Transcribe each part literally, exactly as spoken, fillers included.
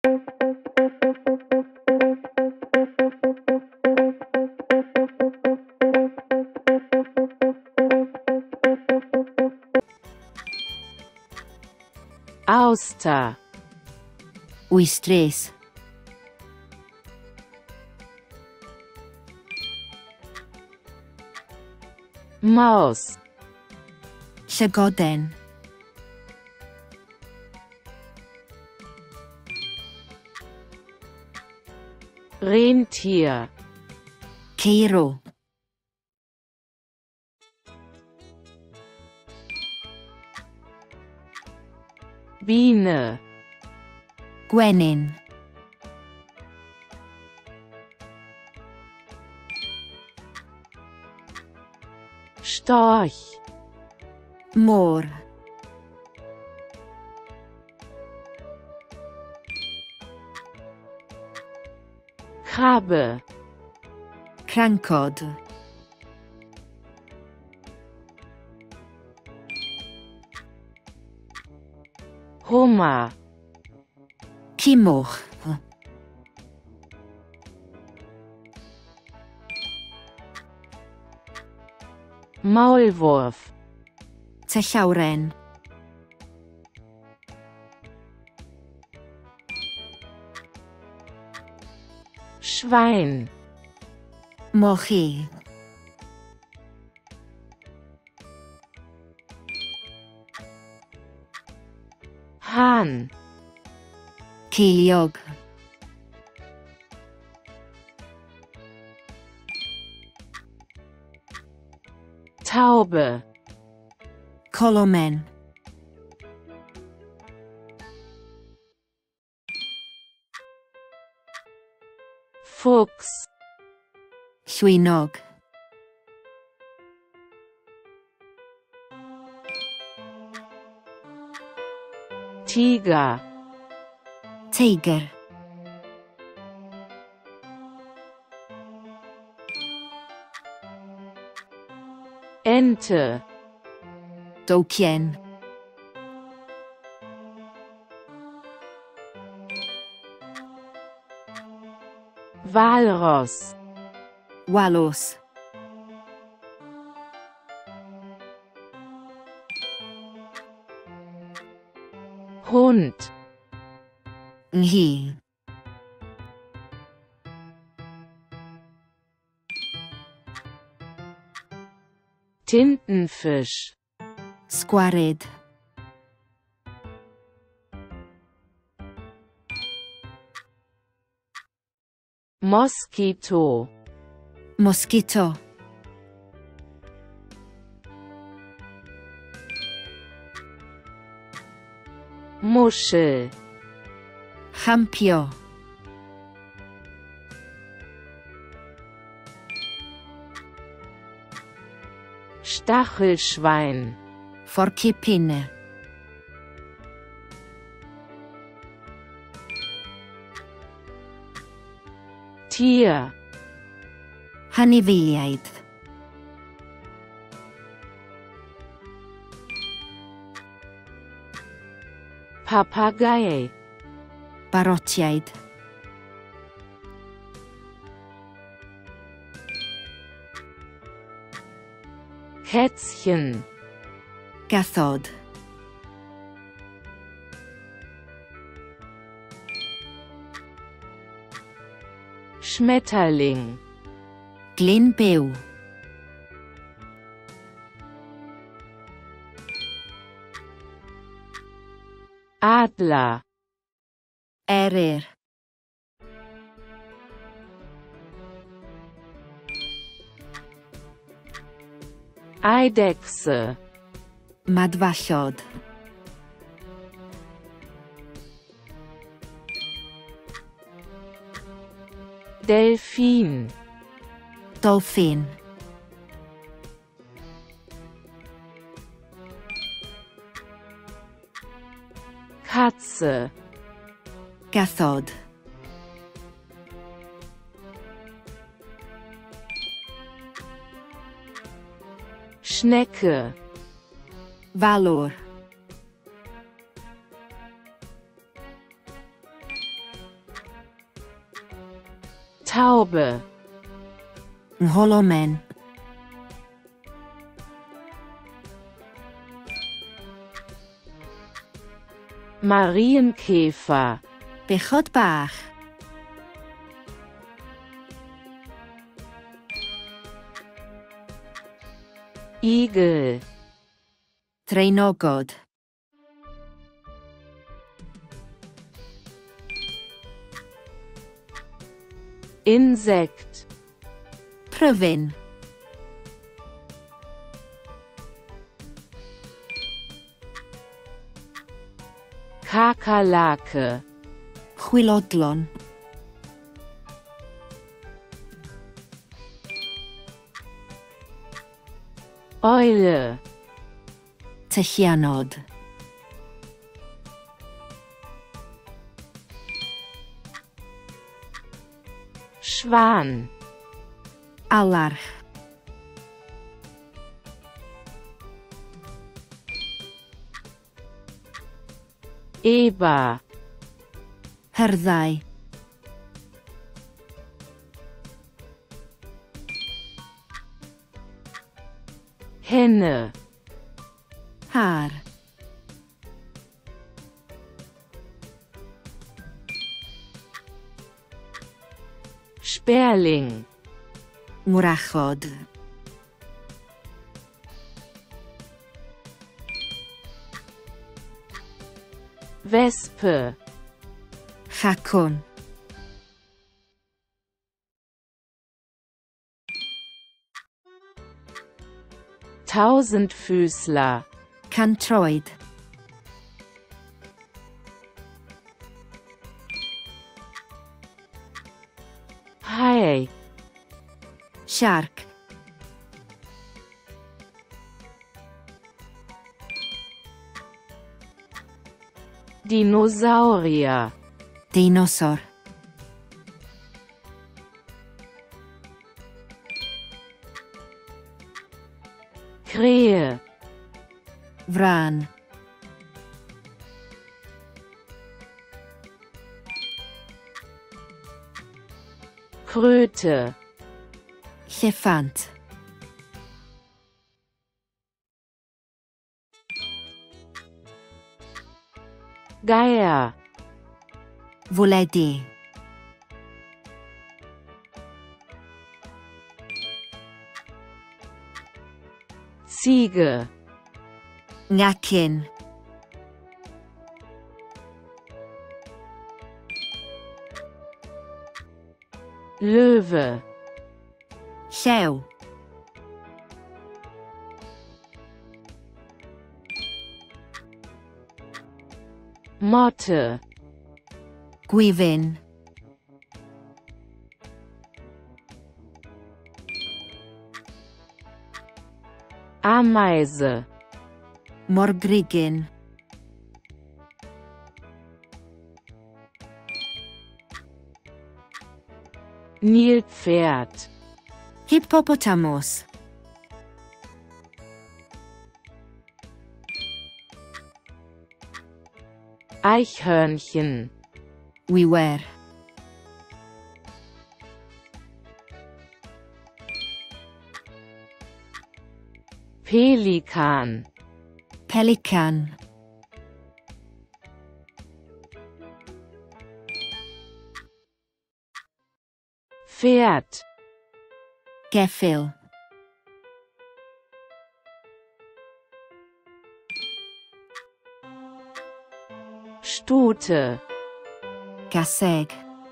Auster. Uistrés. Maus. Llygoden. Rentier. Ceirw. Biene. Gwenyn. Storch. Môr. Krabbe. Crancod. Hummer. Cymwch. Maulwurf. Tellawren. Schwein. Mochi. Hahn. Ceiliog. Taube. Colomen. Fuchs. Llwynog. Tiger. Teiger. Ente. Dowcien. Walross. Walws. Hund. Nghi. Tintenfisch. Sgwared. Moskito. Mosquito. Muschel. Champio. Stachelschwein. Forcipine. Tier. Hanifeiliaid. Papagei. Barotiaid. Kätzchen. Gathod. Schmetterling. Glyn byw. Adler. Eryr. Eidechse. Madfallod. Delfin. Dolphin. Katze. Gathod. Schnecke. Falwr. Taube, Ngholemen. Marienkäfer, Bechod bach. Igel, Draenogod. Insekt, Pryfyn. Kakerlake, Chwilodlon. Eule, Tyllianod. Schwan, Alarch. Eber, Hyrdдай. Henne, Har. Sperling, Mwrachod. Wespe, Chacwn. Tausendfüßler, Cantroed. Hai, Shark. Dinosaurier, Deinosor. Krähe, Vran. Kröte, Llephant. Geier, Fwledi. Ziege, Ngacyn. Löwe, Llew. Motte, Gwifyn. Ameise, Morgrugyn. Nilpferd, Hippopotamus. Eichhörnchen, Wiwer. Pelikan, Pelican. Pferd, Geffyl. Stute, Gaseg.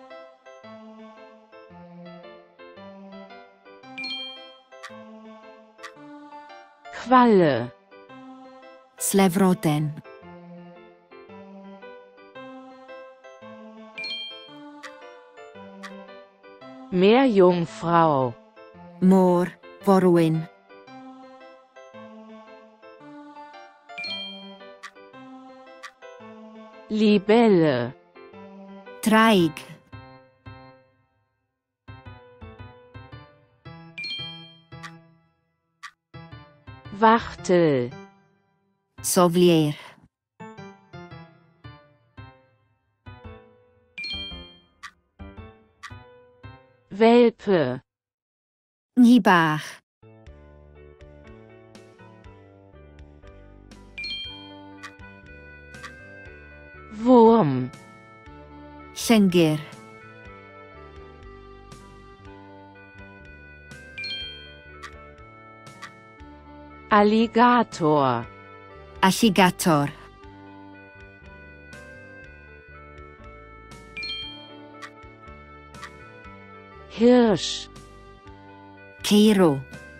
Qualle, Slefroden. Meerjungfrau, Môr. Forwyn. Libelle, Draig. Wachtel, Soflier. Welpe, Ní bach. Wurm, Llyngyr. Alligator, Alligator. Hirsch, Ceiro.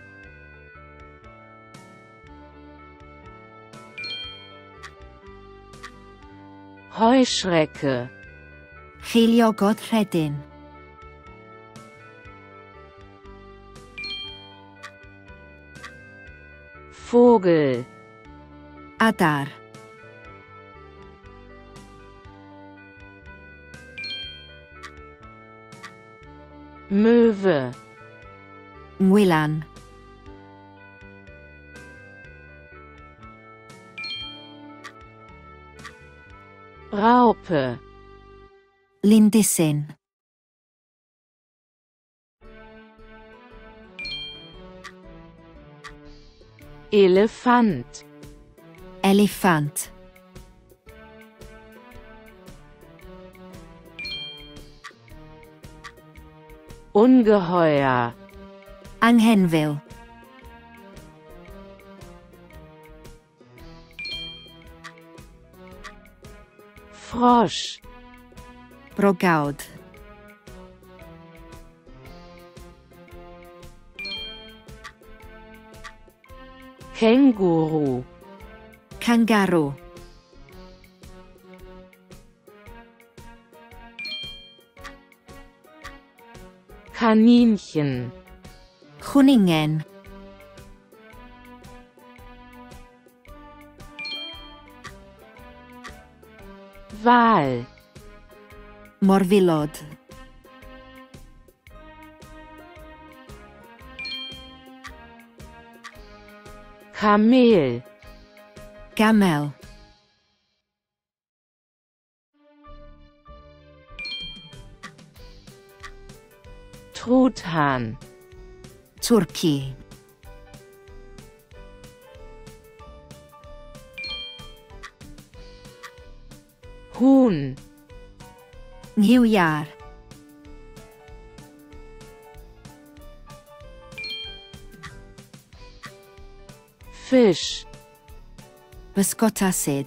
Heuschrecke, Cheiliogod rhedyn. Vogel, Adar. Möwe, Ngwylan. Raupe, Lindysyn. Elefant, Eliffant. Ungeheuer, Anghenfil. Frosch, Brogawd. Känguru, Kangaroo. Kaninchen, Chwningen. Wal, Morfilod. Kamel, Gamel. Truthahn, Turkey. Huhn, Nghywiar. Fisch, Bysgotasid.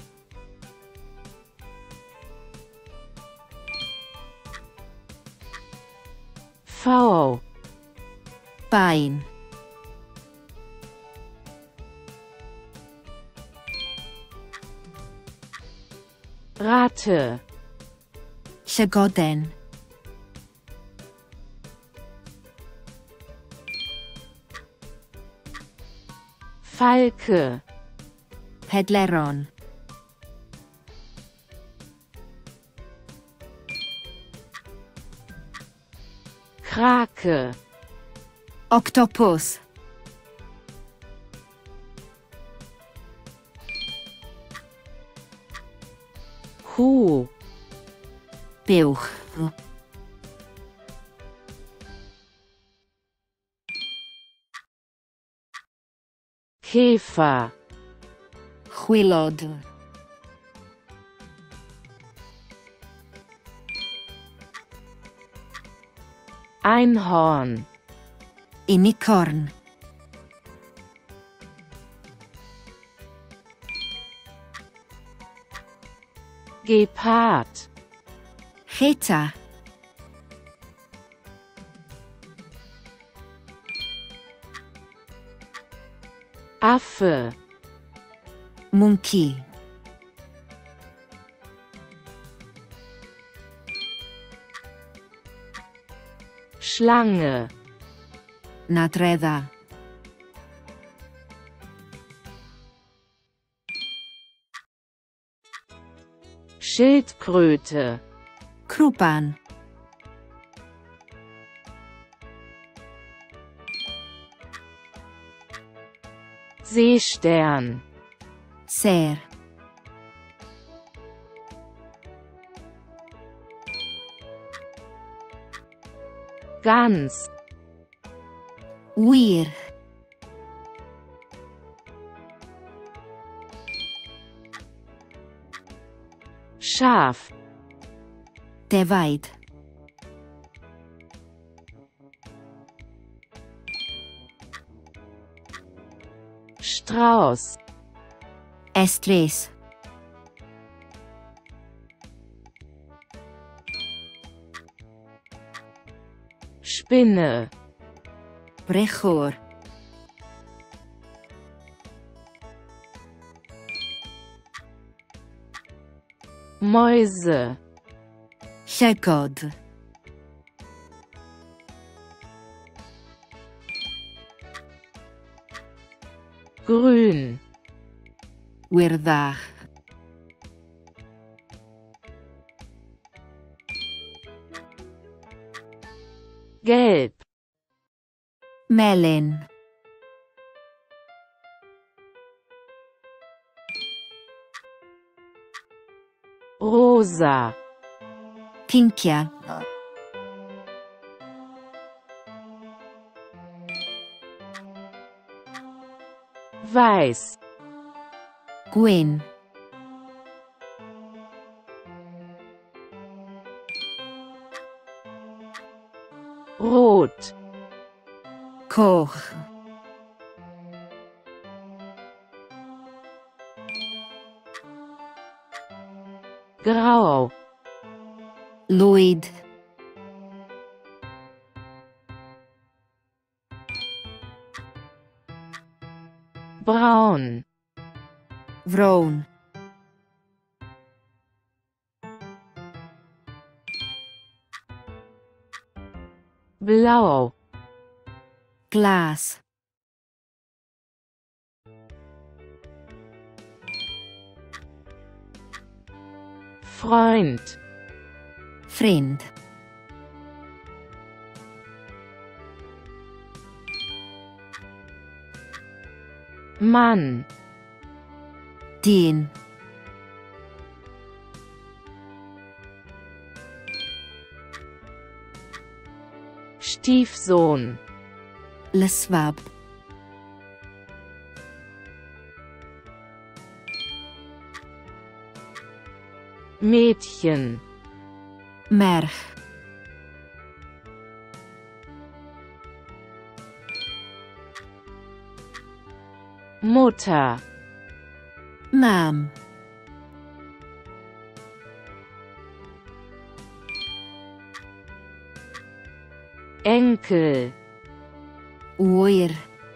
V, Bain. Ratte, Llygoden. Falke, Pedleron. Krake, Octopus. Kuh, Buwch. Käfer, Chwilod. Einhorn, Unicorn. Gepard, Cheetah. Affe, Monkey. Schlange, Nadredda. Schildkröte, Krwban. Seestern, Ser. Ganz. Wir. Schaf. Defaid. Strauß. Estrees. Spinne. Brechor. Mäuse. Llygod. Grün. Wyrdach. Gelb. Melyn. Rosa. Cincia. Weiß. Gwyn. Rot. Coch. Grau. Lwyd. Braun. Frown. Blau. Glas. Freund. Ffrind. Mann. Dyn. Stiefsohn. Lysfab. Mädchen. Merch. Mutter. Mam. Enkel. Wyr.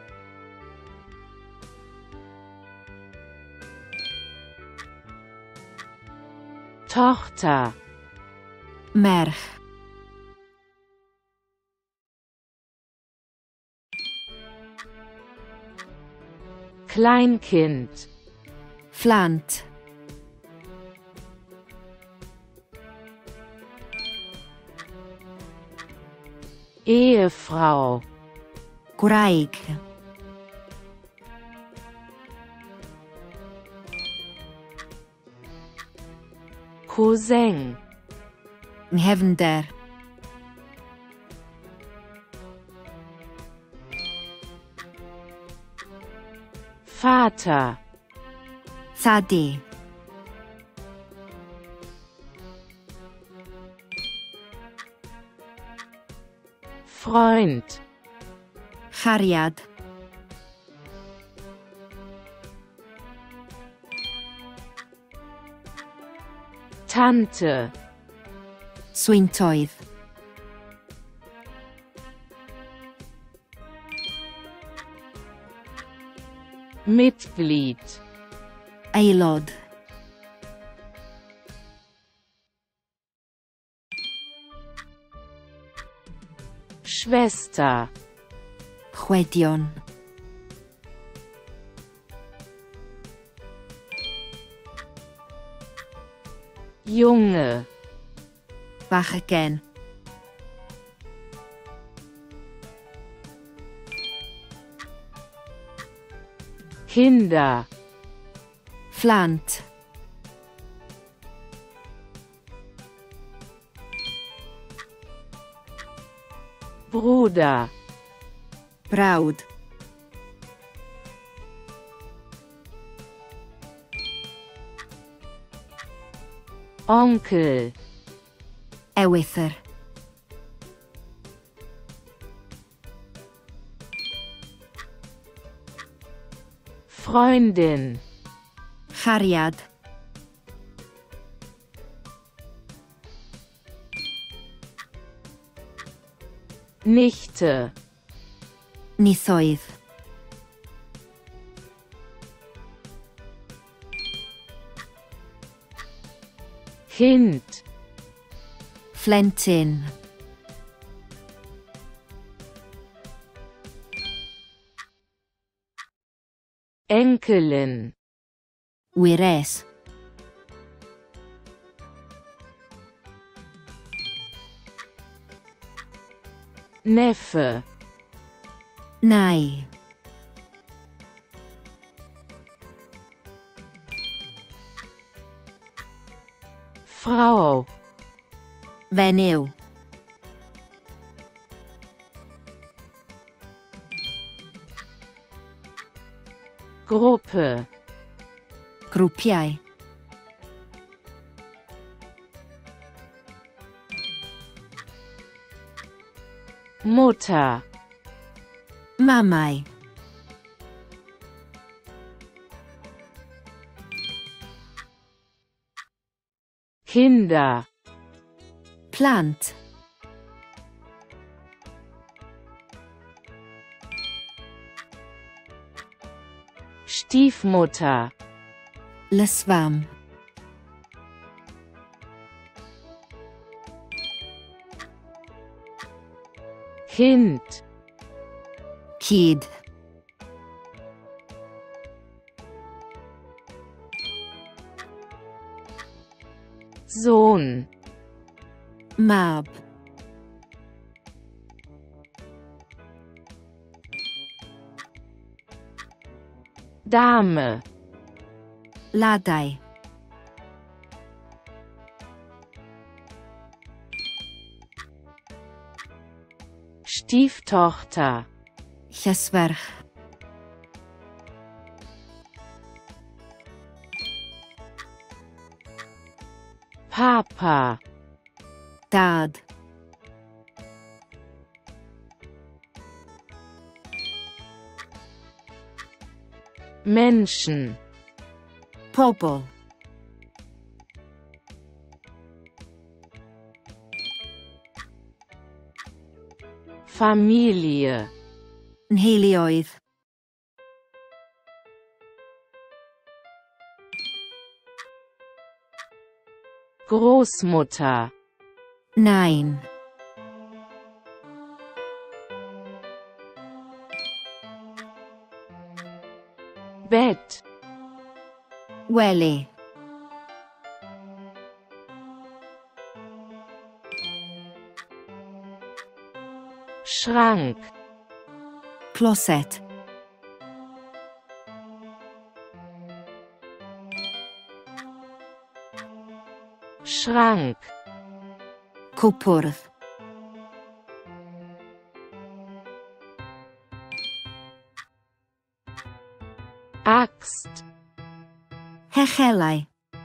Tochter. Merch. Kleinkind. Phlant. Ehefrau. Gwraig. Cousin. Nghefnder. Vater. Thadi. Freund. Chariad. Tante. Swyntoedd. Mitglied. Aelod. Schwester. Chwedion. Junge. Bachgen. Kinder. Phlant. Bruder, Brawd. Onkel, Ewythr. Freundin, Chariad. Nichte, Nithoedd. Kind, Flentyn. Enkelin, Wires. Neffe, Nai. Frau, Fenyw. Gruppe, Grwpiau. Mutter, Mamau. Kinder, Plant. Stiefmutter, Lysfam. Kind, Cyd. Sohn, Mab. Dame, Ladau. Stieftochter, Llysferch. Papa, Dad. Menschen, Pobl. Familie, Nheuluoedd. Großmutter, Nain. Bett, Wely. Schrank, Closet. Schrank, Cwpwrdd. Axt, Hechelau.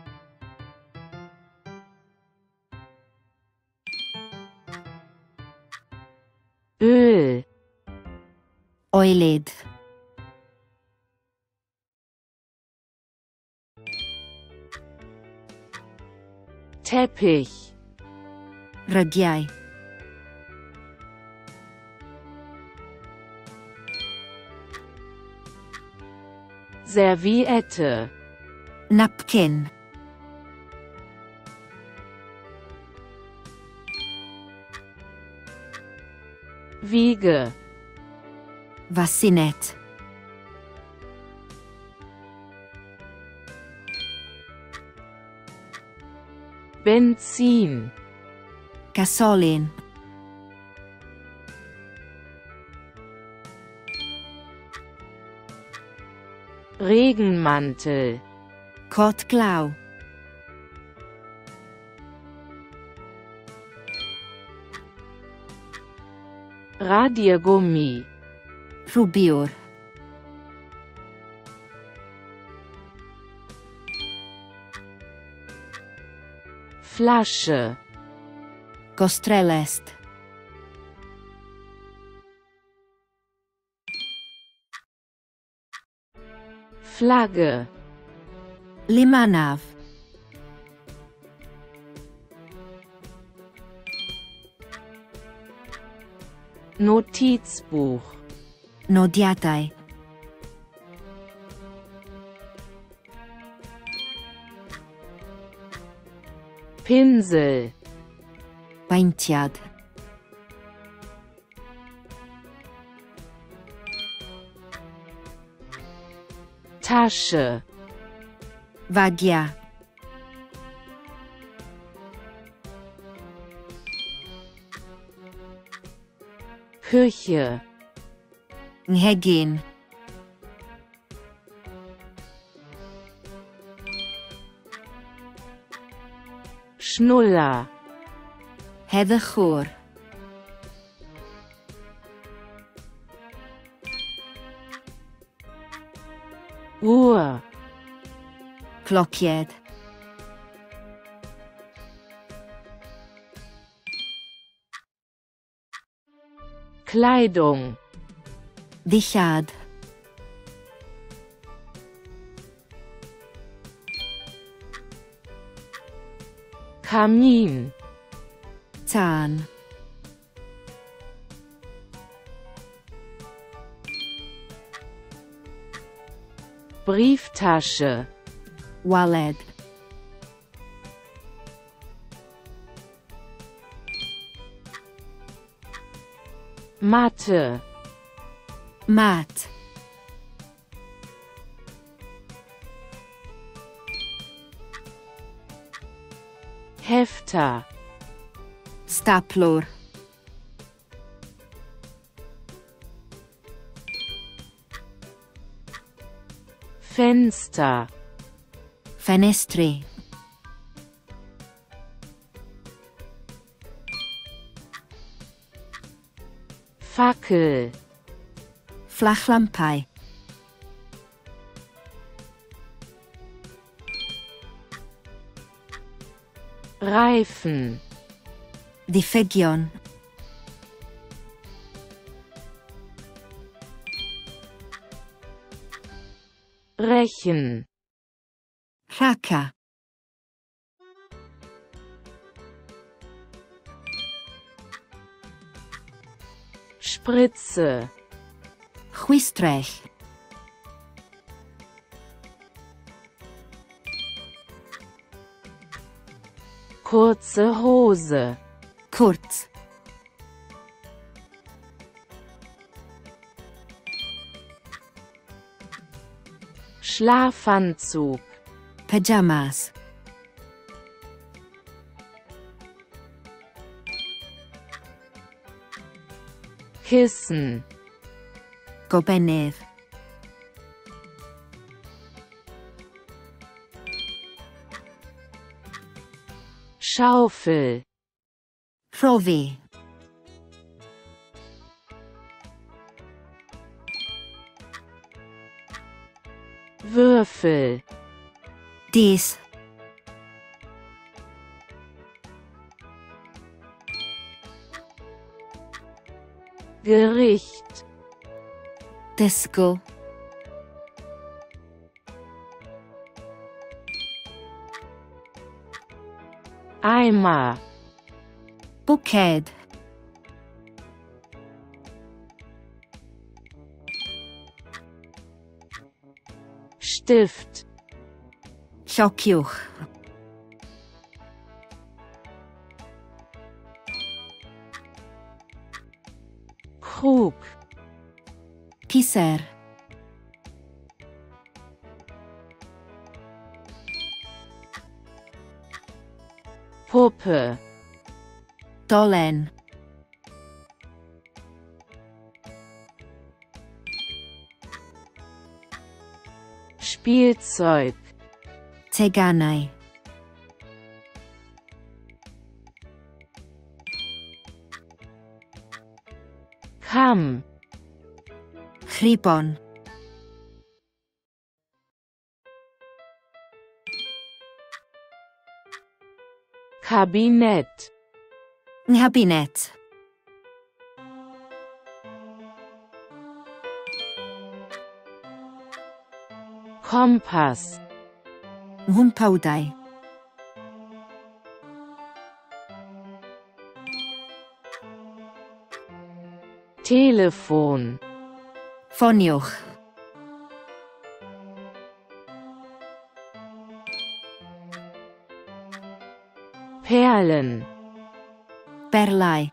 Öl, Oelyd. Teppich, Rygiau. Serviette, Napkin. Wiege, Fasinet. Benzin, Gasolin. Regenmantel, Cot glaw. Radiergummi. Rhwbiwr. Flasche. Gostrelest. Flagge. Limanaf. Notizbuch. Nodiadau. Pinsel. Paentiad. Tasche. Vagia. Küche. Nghegin. Schnuller. Heddychwr. Uhr. Clocied. Kleidung. Dillad. Kamin. Tân. Brieftasche. Waled. Matte. Mat. Hefter. Staplwr. Fenster. Fenestri. Fackel. Flachlampau. Reifen. Diffygion. Rechen. Rhaca. Spritze. Chwistrell. Kurze Hose. Kurz. Schlafanzug. Pyjamas. Kissen. Gobennydd. Schaufel. Rhoddi. Würfel. Dis. Gericht. Disgwyl. Eimer. Bwced. Stift. Llociwch. Krug. Kiser. Puppe. Dolen. Spielzeug. Teganau. Kamm. Chribon. Kabinett. Gabinet. Kompass. Humpawdau. Telefon. Ffoniwch. Perlen. Berlau.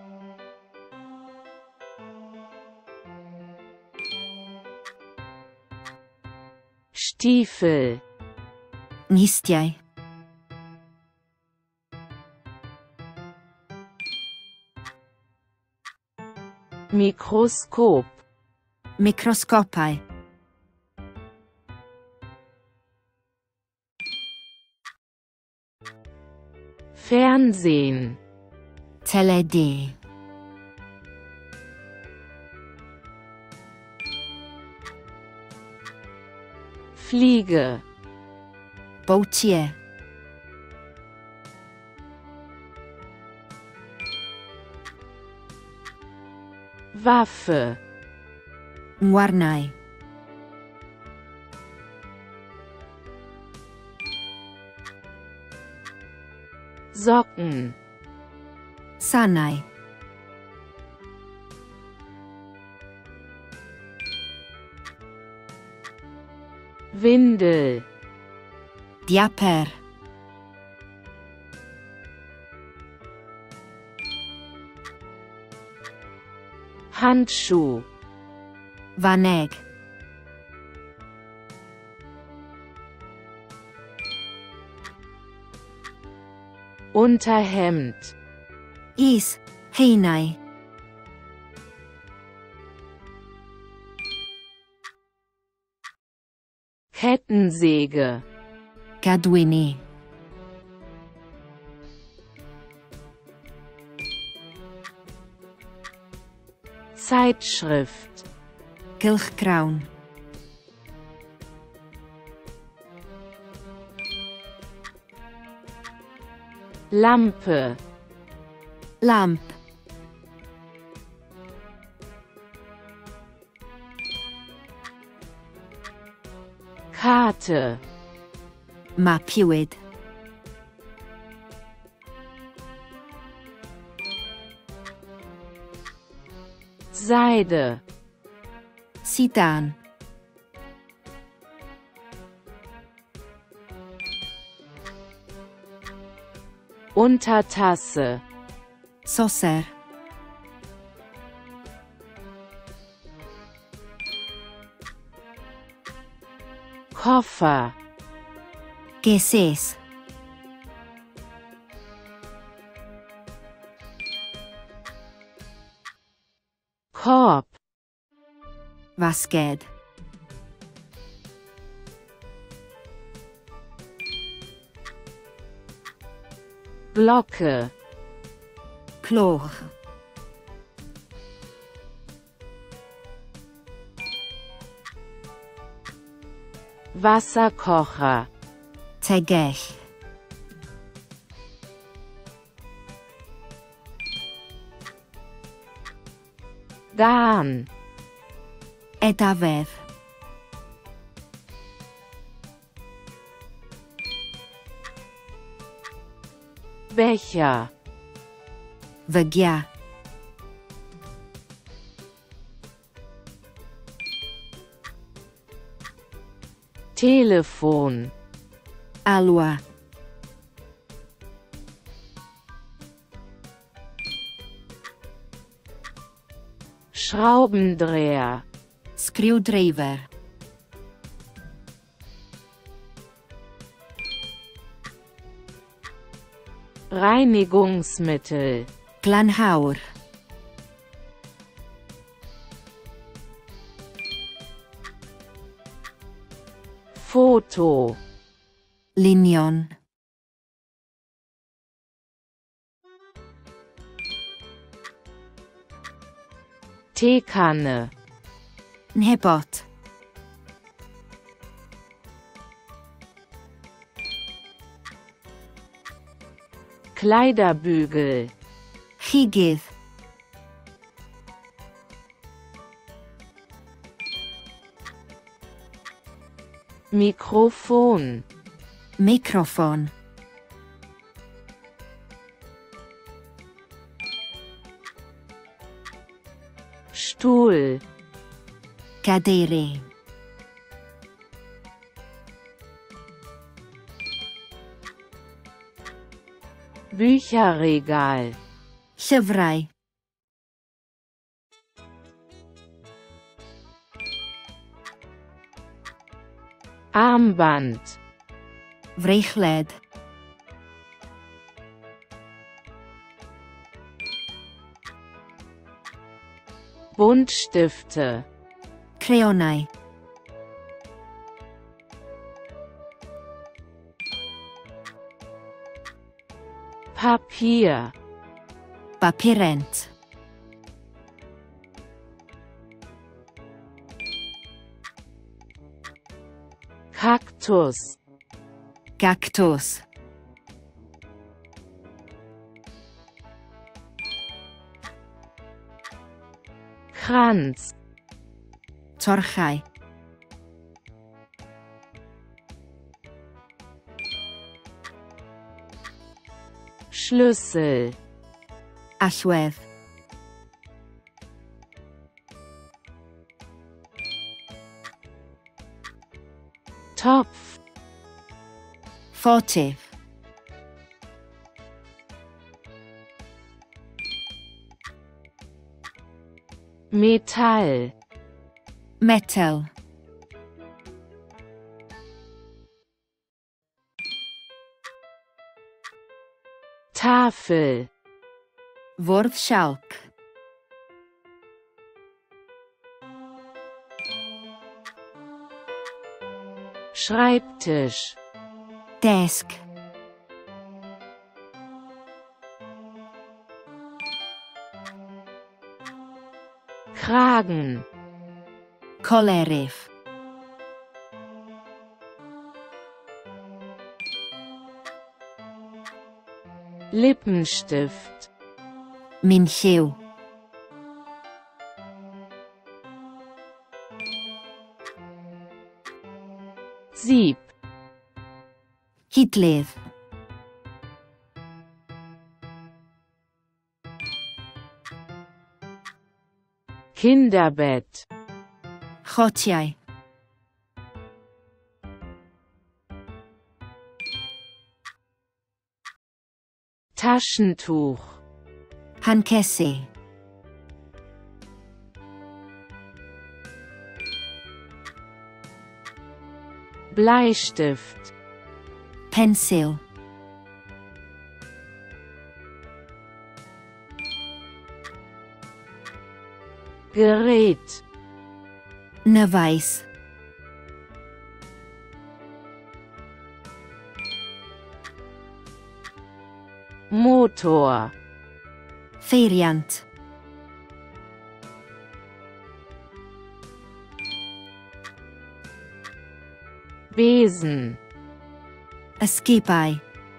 Stiefel. Nistiau. Mikroskop. Microscopau. Fernsehen. Teledu. Fliege. Boatier. Waffe. Ngwarnau. Socken. Sanau. Windel. Diaper. Handschuh. Vaneg. Unterhemd. Is. Heinau. Kettensäge. Gadwini. Zeitschrift. Gylchgrawn. Lampe. Lamp. Karte. Mapiwyd. Seide. Sidan. Untertasse. Saucer. Koffer. Gesäß. Korb. Wasged. Glocke. Cloch. Wasserkocher. Tegell. Garn. Edafedd. Becher. Fygia. Telefon. Alwa. Schraubendreher. Screwdriver. Reinigungsmittel. Glanhaur. Foto. Linion. Teekanne, Nhebot. Kleiderbügel, Chigydd. Mikrofon, Mikrofon. Stuhl, Cadere. Bücherregal, Llyfrau. Armband, Freichlet. Buntstifte, Crayonau. Papier, Bapurent. Kaktus, Cactus. Kranz, Torchau. Schlüssel, Allwedd. Topf, Ffortif. Metall, Metal. Tafel, Fwrdd sialc. Schreibtisch, Desk. Kragen, Colerif. Lippenstift, Minlliw. Sieb, Hidlydd. Kinderbett, Chotiau. Taschentuch, Handcesu. Bleistift, Pensil. Gerät, Nyfais. Motor, Feiriant. Besen, Ysgubau.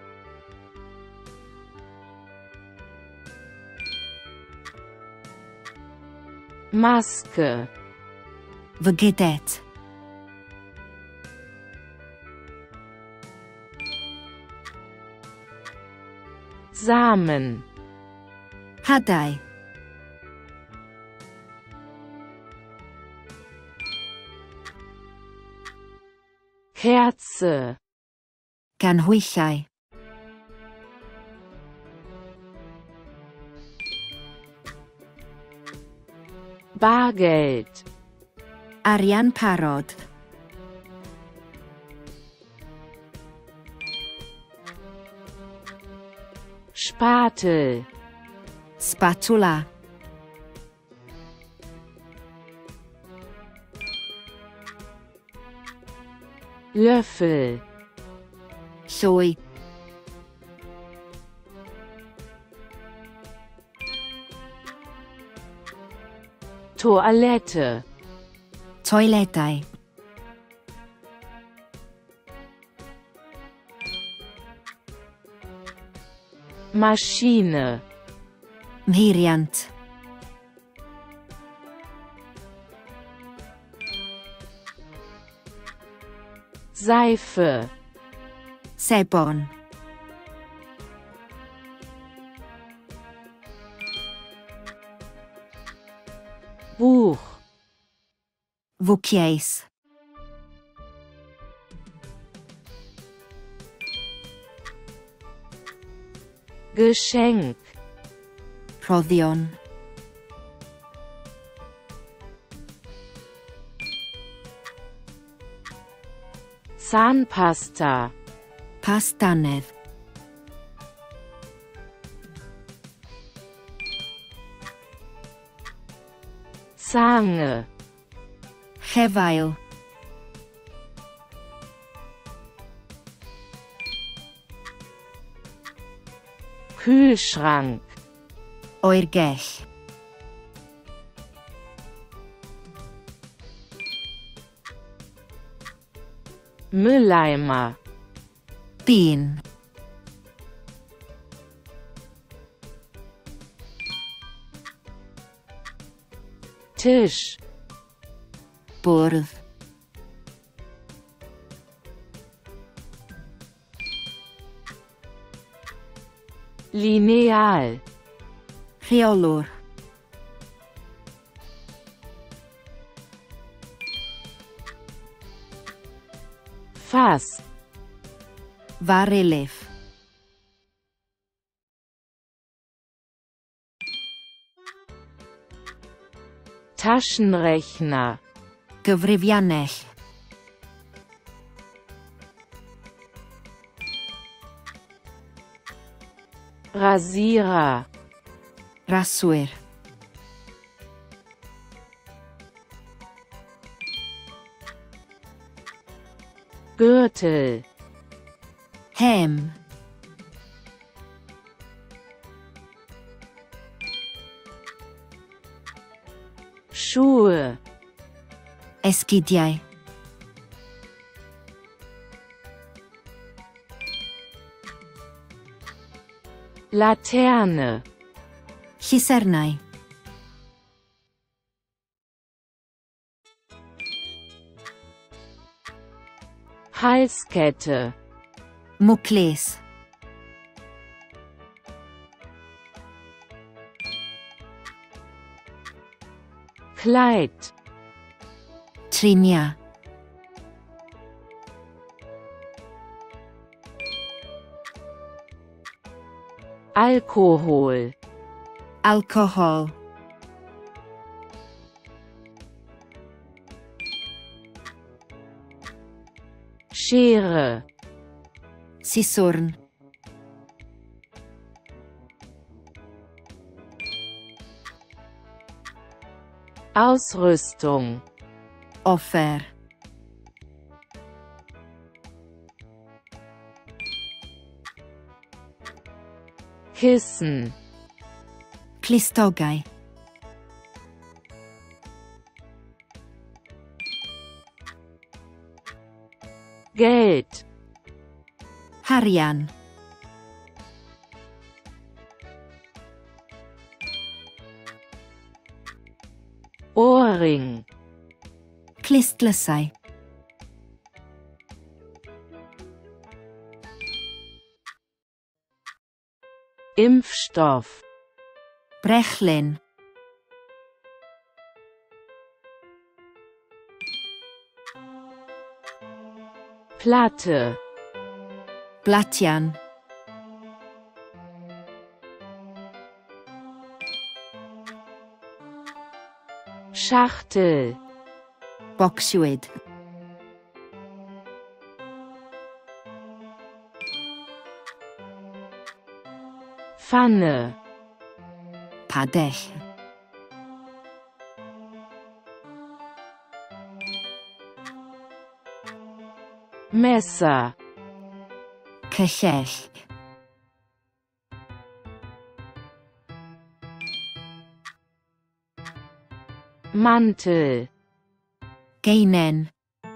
Maske, Fygydet. Samen, Hadau. Kerze, Ganhwyllau. Bargeld, Arian parod. Spatel, Spatula. Löffel, Llwy. Toilette, Toiledau. Maschine, Mhiriant. Seife, Sebon. Buch, Wukiais. Geschenk, Rhoddion. Zahnpasta, Pastanedd. Zange, Chefail. Kühlschrank, Oergell. Mülleimer, Bean. Tisch, Bwrdd. Lineal, Rheolwr. Fass, Farylydd. Taschenrechner, Gyfrifiannell. Rasierer, Raswyr. Gürtel, Hem. Schuhe, Esgidiau. Laterne, Llusernau. Halskette, Mwclis. Kleid, Trinia. Alkohol, Alcohol. Schere, Siswrn. Ausrüstung, Offer. Kissen, Clustogau. Geld, Harian. Ohrring, Clustlysau. Impfstoff, Brechlin. Platte, Blatian. Schachtel, Bocswyd. Pfanne, Padell. Messer, Cyllell. Mantel, Geinen.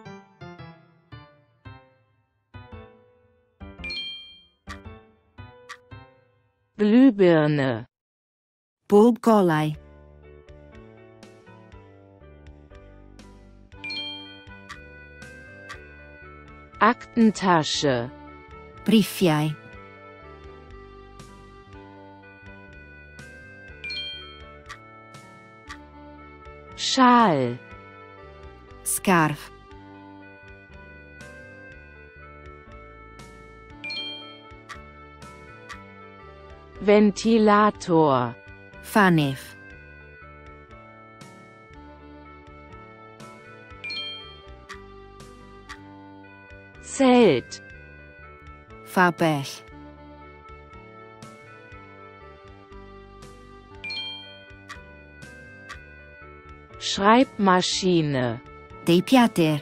Glühbirne, Bwlb golau. Aktentasche, Briefiau. Schal, Scarf. Ventilator, Fanif. Zelt, Fabell. Schreibmaschine, Deipiadur.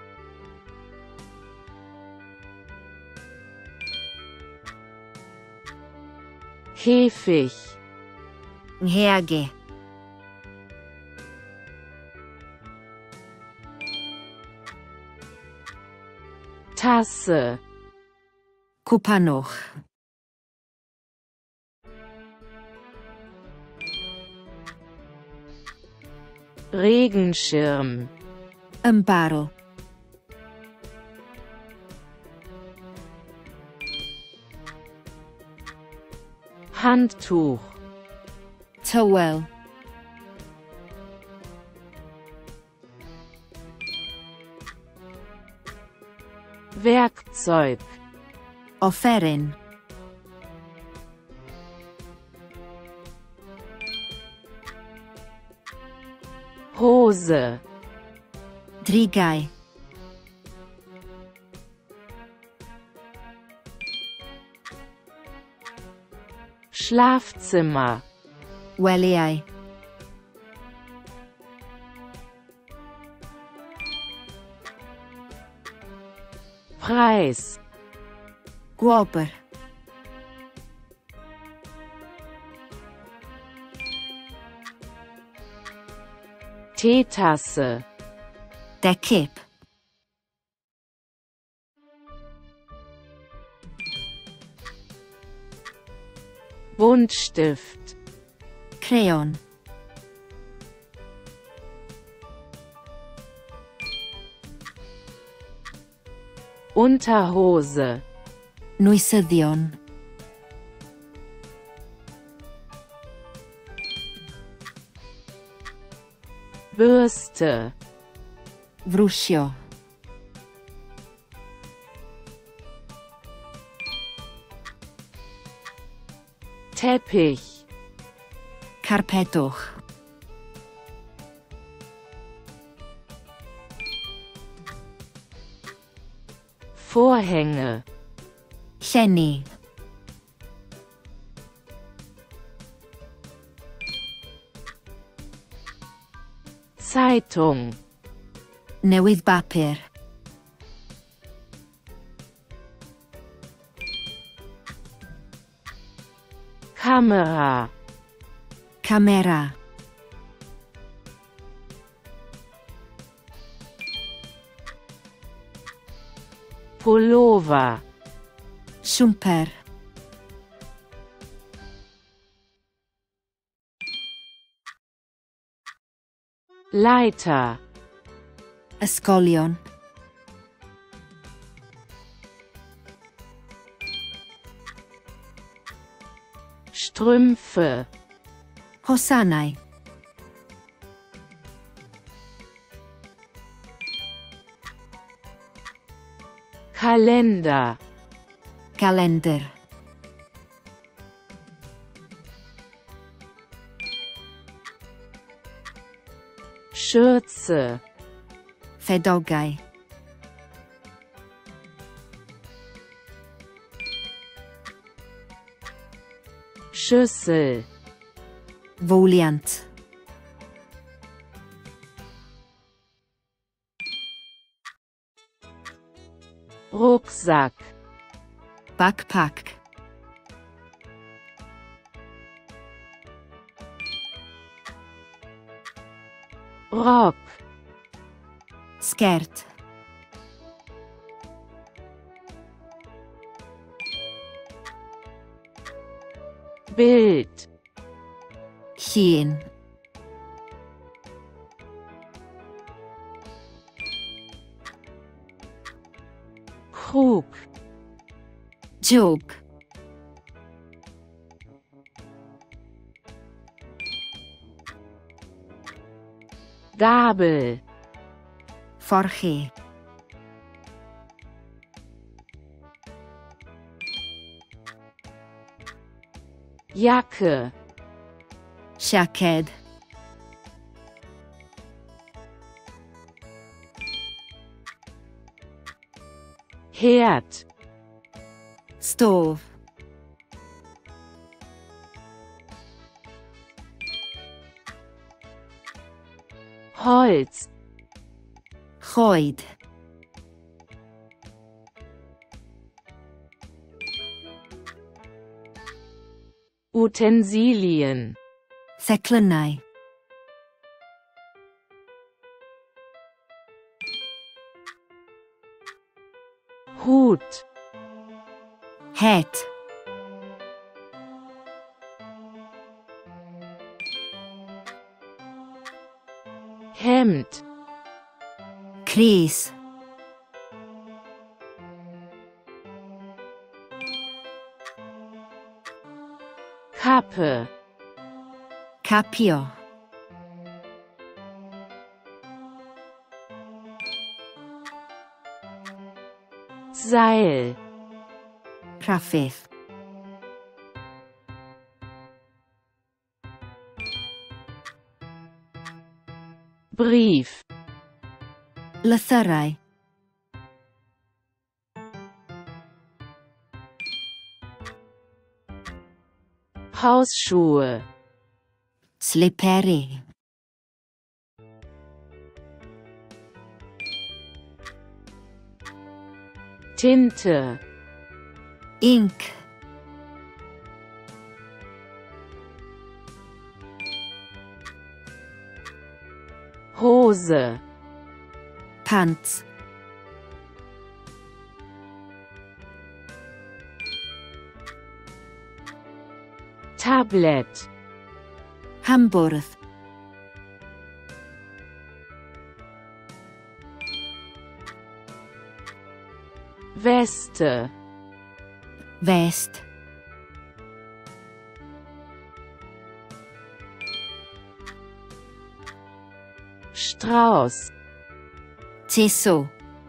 Käfig, Nghege. Tasse, Cwpanwch. Regenschirm, Ymbarl. Handtuch, Tywel. Werkzeug, Offeryn. Hose, Drigau. Schlafzimmer, Weliau. Preis, Gwobr. Teetasse, Decip. Buntstift, Crayon. Unterhose, Nwysyddion. Bürste, Frwsio. Teppich, Carpedwch. Vorhänge, Llenni. Zeitung, Newydd bapur. Kamera, Camera. Pullover, Siwmper. Leiter, Ysgolion. Strümpfe, Hosanau. Kalender, Galender. Schürze, Ffedogau. Schüssel, Fwliant. Rucksack, Backpack. Rock, Skirt. Bild, Llun. Krug, Jog. Gabel, Forche. Jacke, Siaced. Herd, Stove. Holz, Choed. Utensilien, Theclynnau. Hut, Het. Hemd, Crys. Kappe, Capio. Seil, Rhaffydd. Brief, Lythyrau. Hausschuhe, Sliperi. Tinte, Ink. Hose, Pants. Tablet, Hambwrdd. Weste, Vest. Strauß, Teso.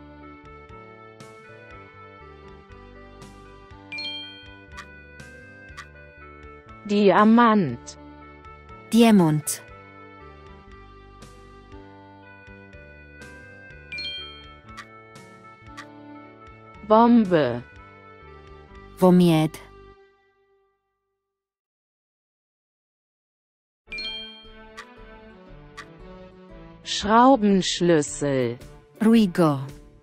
Diamant, Diemont. Bombe, Fomied. Schraubenschlüssel, Rwygo.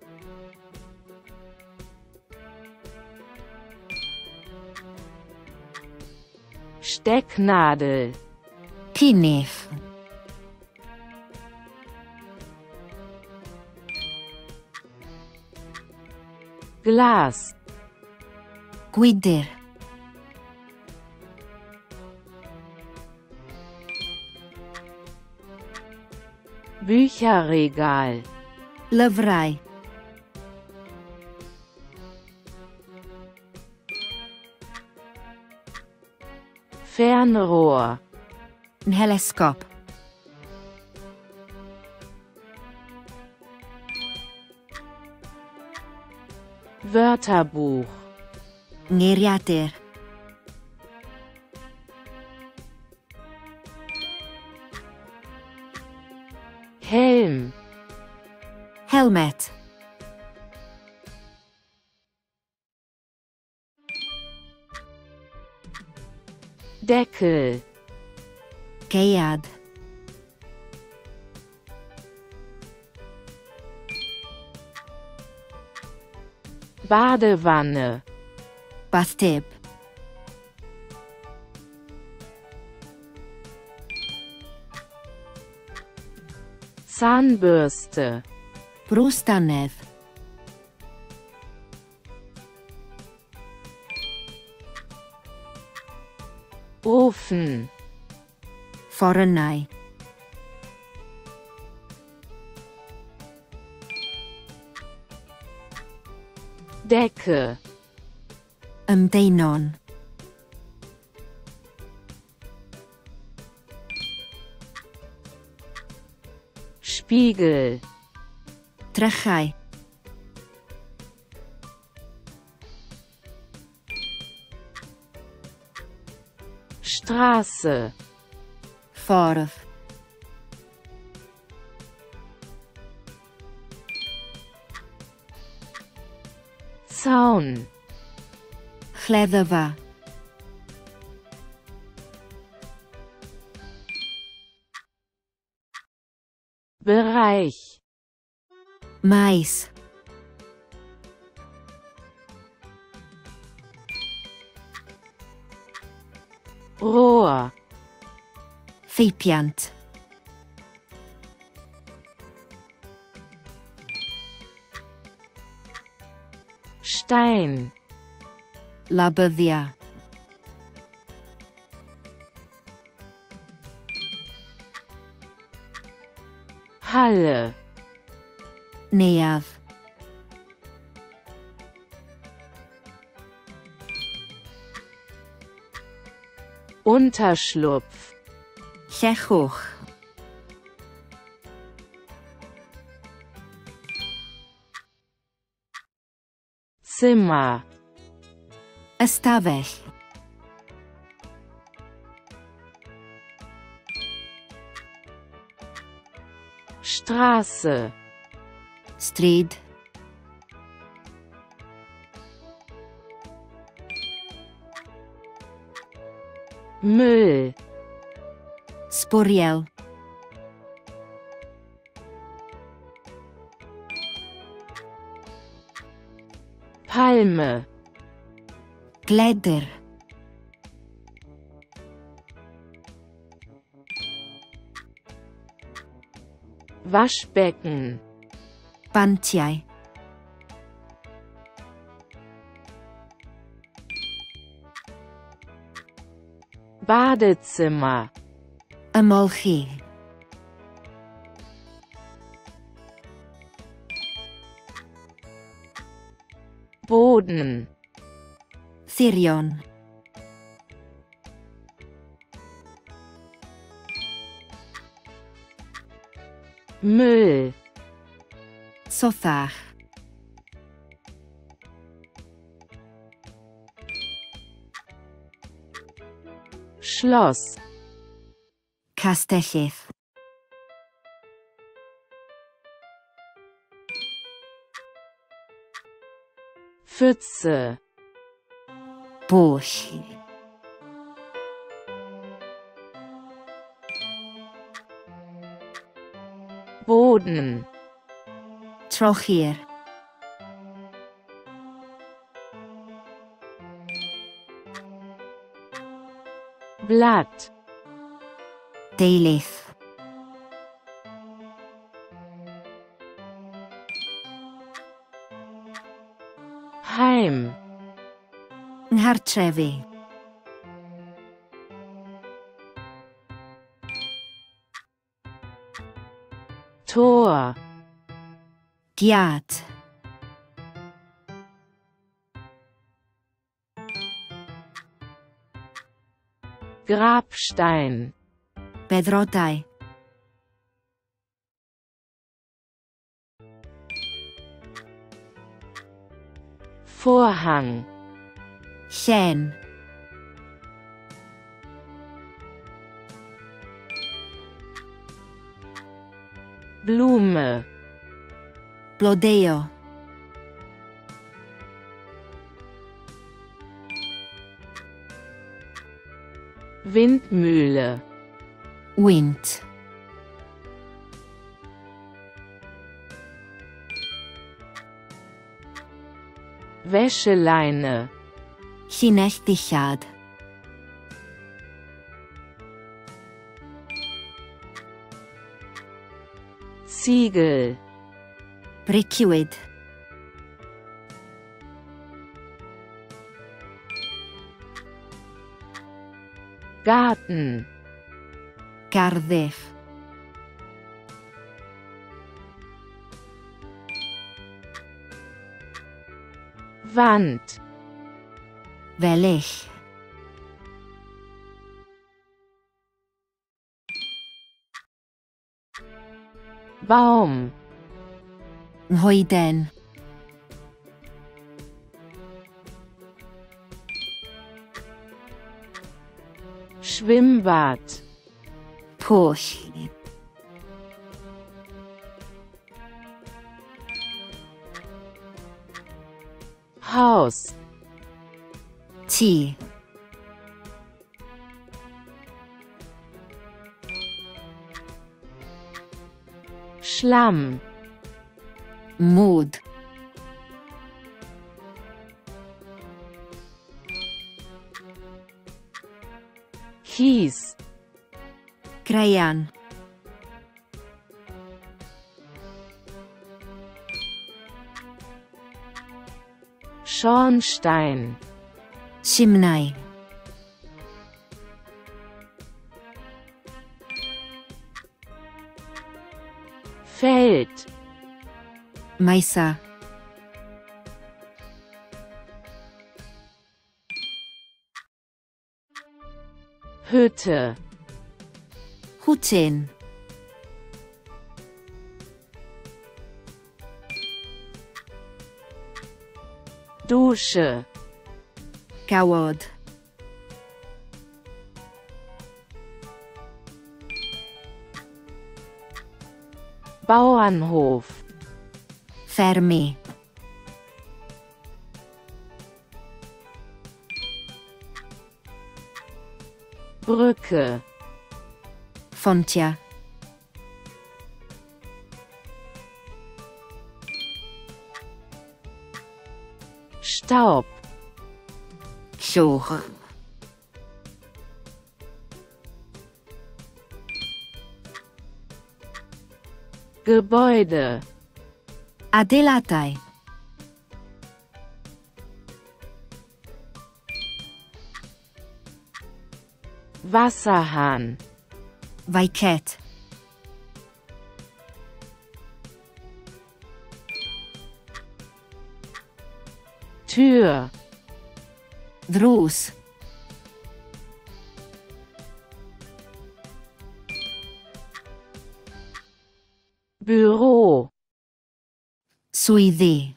Stecknadel, Pinef. Glas, Gwydyr. Bücherregal, Lyfrau. Fernrohr, Nhelesgop. Wörterbuch, Ngeiriadur. Helm, Helmet. Deckel, Geiad. Badewanne, Bathtub. Zahnbürste, Brwstanedd. Ofen, Forynau. Decke, Ymdeinon. Spiegel, Drychau. Straße, Ffordd. Zaun, Chleddfa. Bereich, Maes. Rohr, Ffeipiant. Stein, Labyddia. Halle, Neuadd. Unterschlupf, Llechwch. Zimmer, Ystafell. Straße, Stryd. Müll, Sbwriel. Palme, Gledr. Waschbecken, Bantiau. Badezimmer, Ymolchi. Boden, Thirion. Müll, Sothach. Schloss, Castellydd. Pfütze, Bwll. Boden, Trochir. Blatt, Deilydd. Heim, Nghartrefi. Tor, Giad. Grabstein, Beddrodau. Vorhang, Llen. Blume, Blodeuo. Windmühle, Wynt. Wäscheleine, Llinell dillad. Ziegel, Briciwyd. Garten, Garddull. Wand, Felych. Baum, Nghoeden. Schwimmbad, Pwll. Haus, Tŷ. Schlamm, Mwd. Kies, Graean. Schornstein, Simnai. Feld, Maesa. Hütte, Hwtyn. Dusche, Gawod. Bauernhof, Ffermi. Brücke, Fontia. Staub, Llwch. Gebäude, Adeiladau. Wasserhahn, Vaiket. Tür, Ddrws. Büro, Swyddi.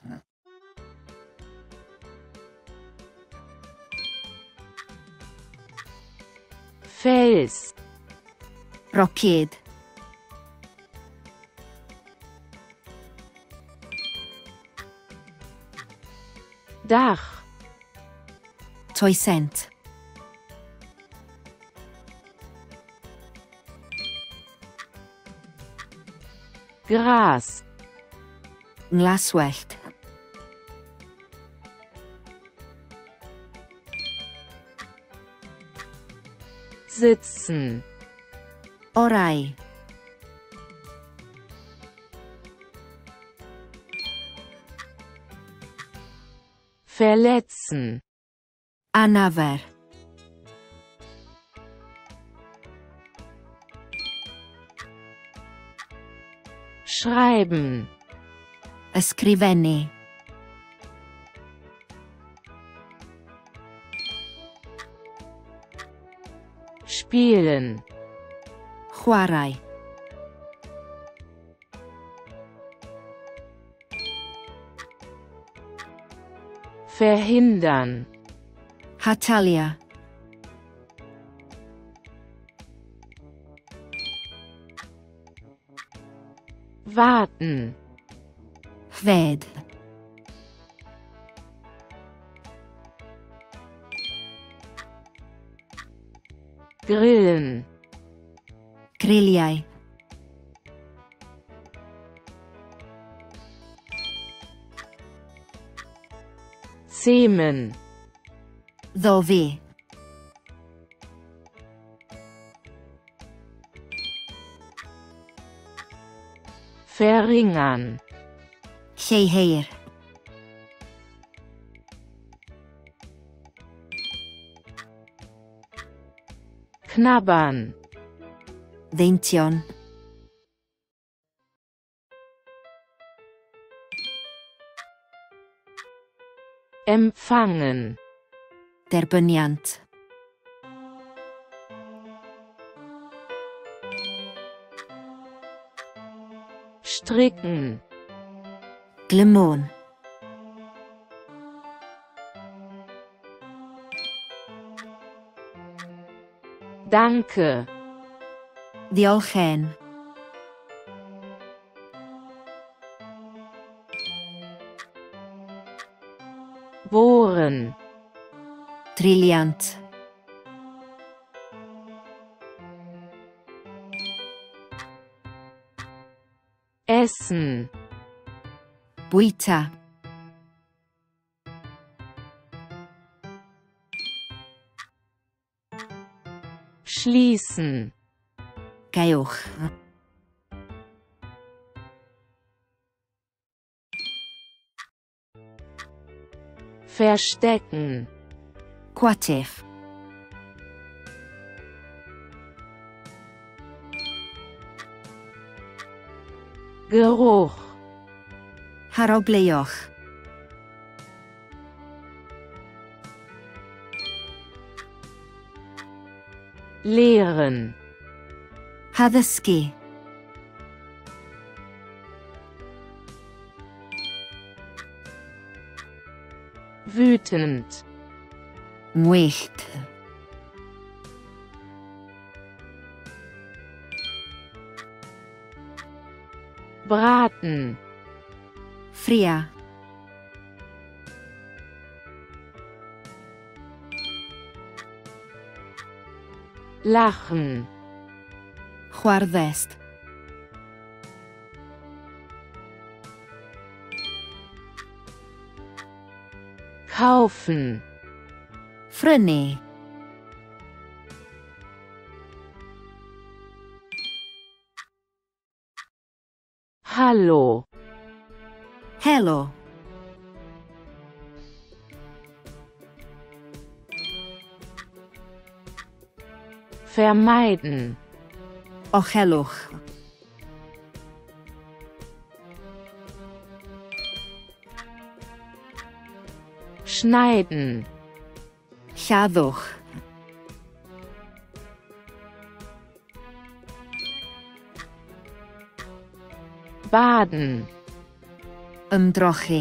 Fels, Rocyd. Dach, Toesent. Gras, Nglaswellt. Sitzen, Orau. verletzen, Anafer. schreiben, Ysgrifennu. spielen, Chwarae. verhindern, Hatalia. warten, Fed. grillen, Grilliau. zähmen, Ddoddi. verringern, lleihir, knabbern, ddeintion, empfangen, derbyniant, stricken, glymon, danke, ddiolchen, bohren, triliant, essen, bwyta, schließen, gaiwch, verstecken, quatif, Geruch, harobleioch, lehren, haddysgu, wütend, mwyllt, braten, ffria, lachen, chwarddest, kaufen, ffrynu, hallo, helo, vermeiden, ochelwch, schneiden, lladdwch, baden, ymdrochi,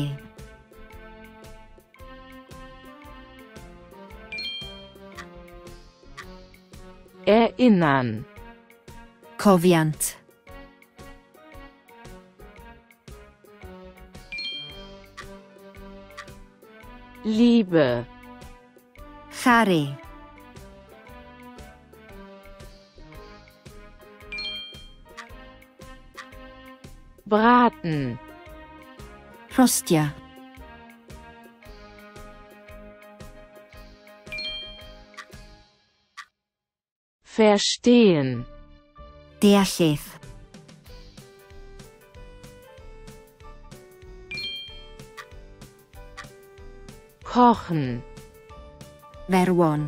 erinnern, cofiant, Liebe, charu, braten, rhostia, verstehen, deallydd, kochen, ferwon,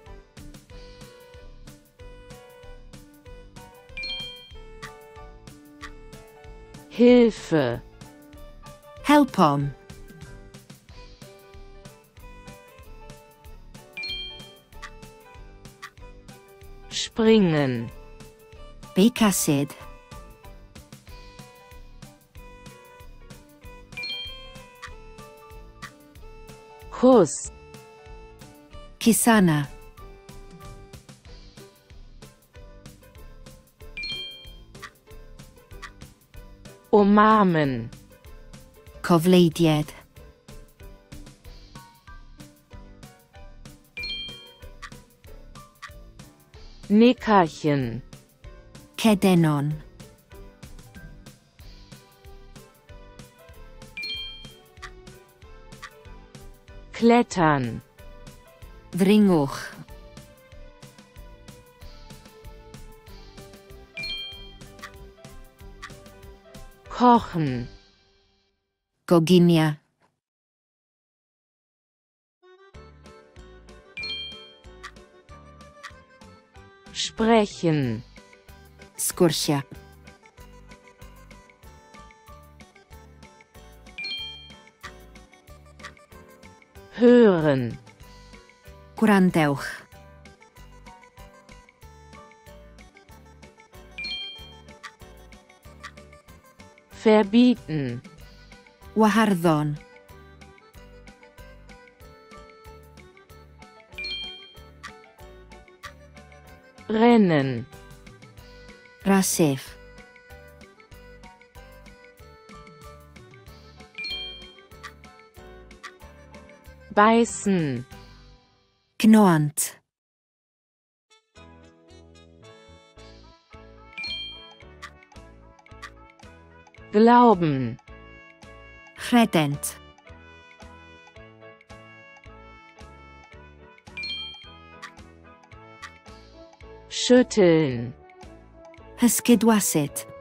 Hilfe, helpom, springen, beicasid, Kuss, kisana, umarmen, cofleidiad, Nickerchen, cedenon, klettern, ddringwch, kochen, Goginia. sprechen, Sgwrsio. hören, Gwrandewch. verbieten, Waharddon. rennen, Rasef. beißen, Gnoant. glauben, Credent. schütteln, Hysgydwasid.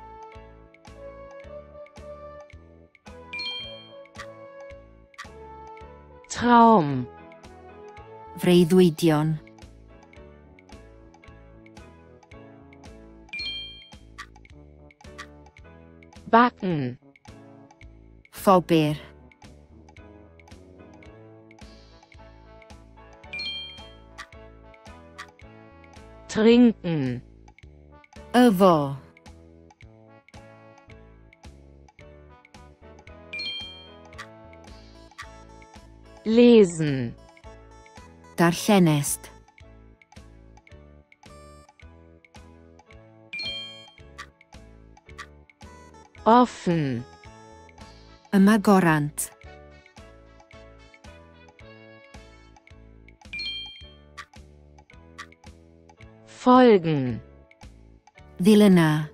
Traum, Freuddwydion. backen, Ffobir. trinken, Yfo. lesen, Darllenest. offen, Ymagorant. folgen, Ddilynna.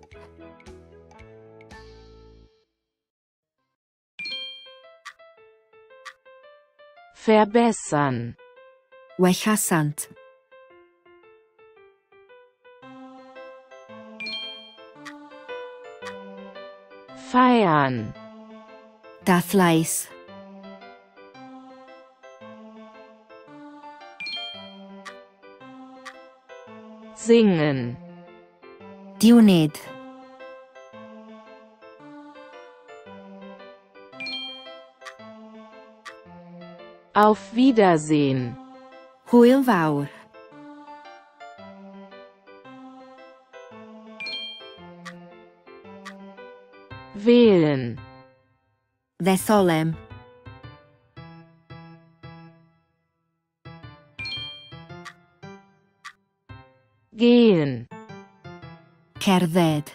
verbessern, Wellasant. feiern, Dathlais. singen, Diwnid. auf Wiedersehen, Hwyl fawr. wählen, Ddetholem. gehen, Cerdded.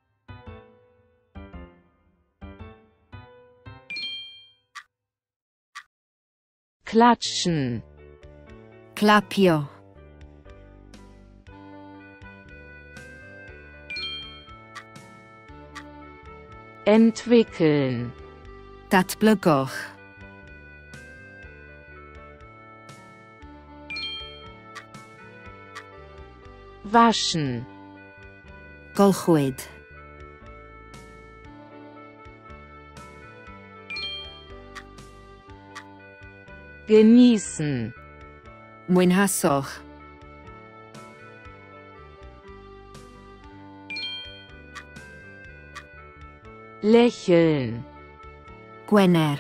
klatschen, Clapio. entwickeln, Datblygwch. waschen, Golchwyd. genießen, Mwynhaswch. lächeln, Gwener.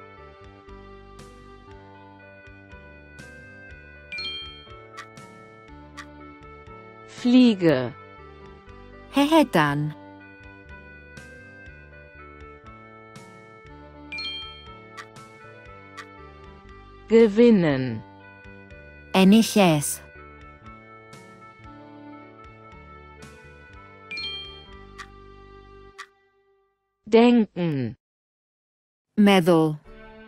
fliege, Hehedan. gewinnen, Enilles. denken, Meddwl.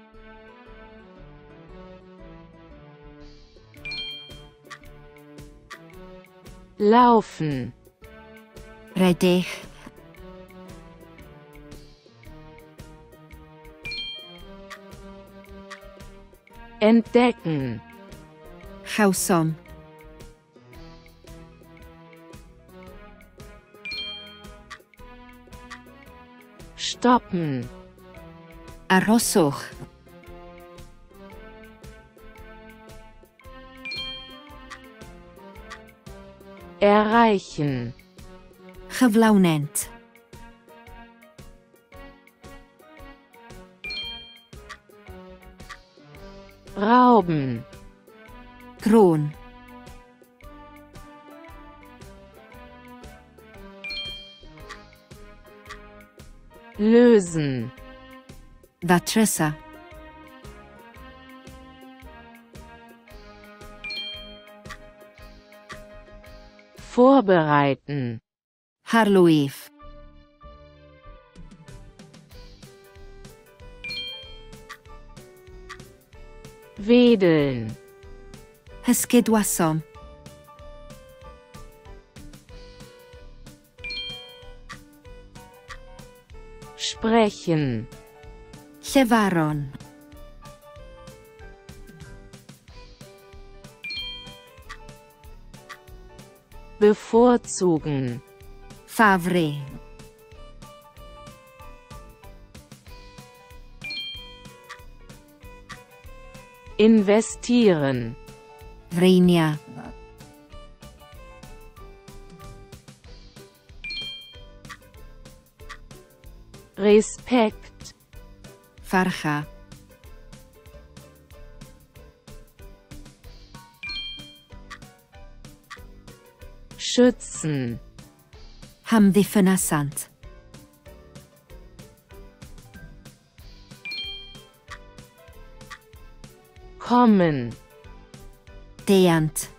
laufen, Redych. entdecken, Chawsom. stoppen, Arhoswch. erreichen, Gyflawnent. rauben, Grôn. lösen, Ddatrysa. vorbereiten, Harlwyf. wedeln, Hysgydwasom. sprechen, Llefaron. bevorzugen, Ffafri. investieren, Freinio. Respekt, Farcha. schützen, Hamddiffynasant. kommen, Deiant.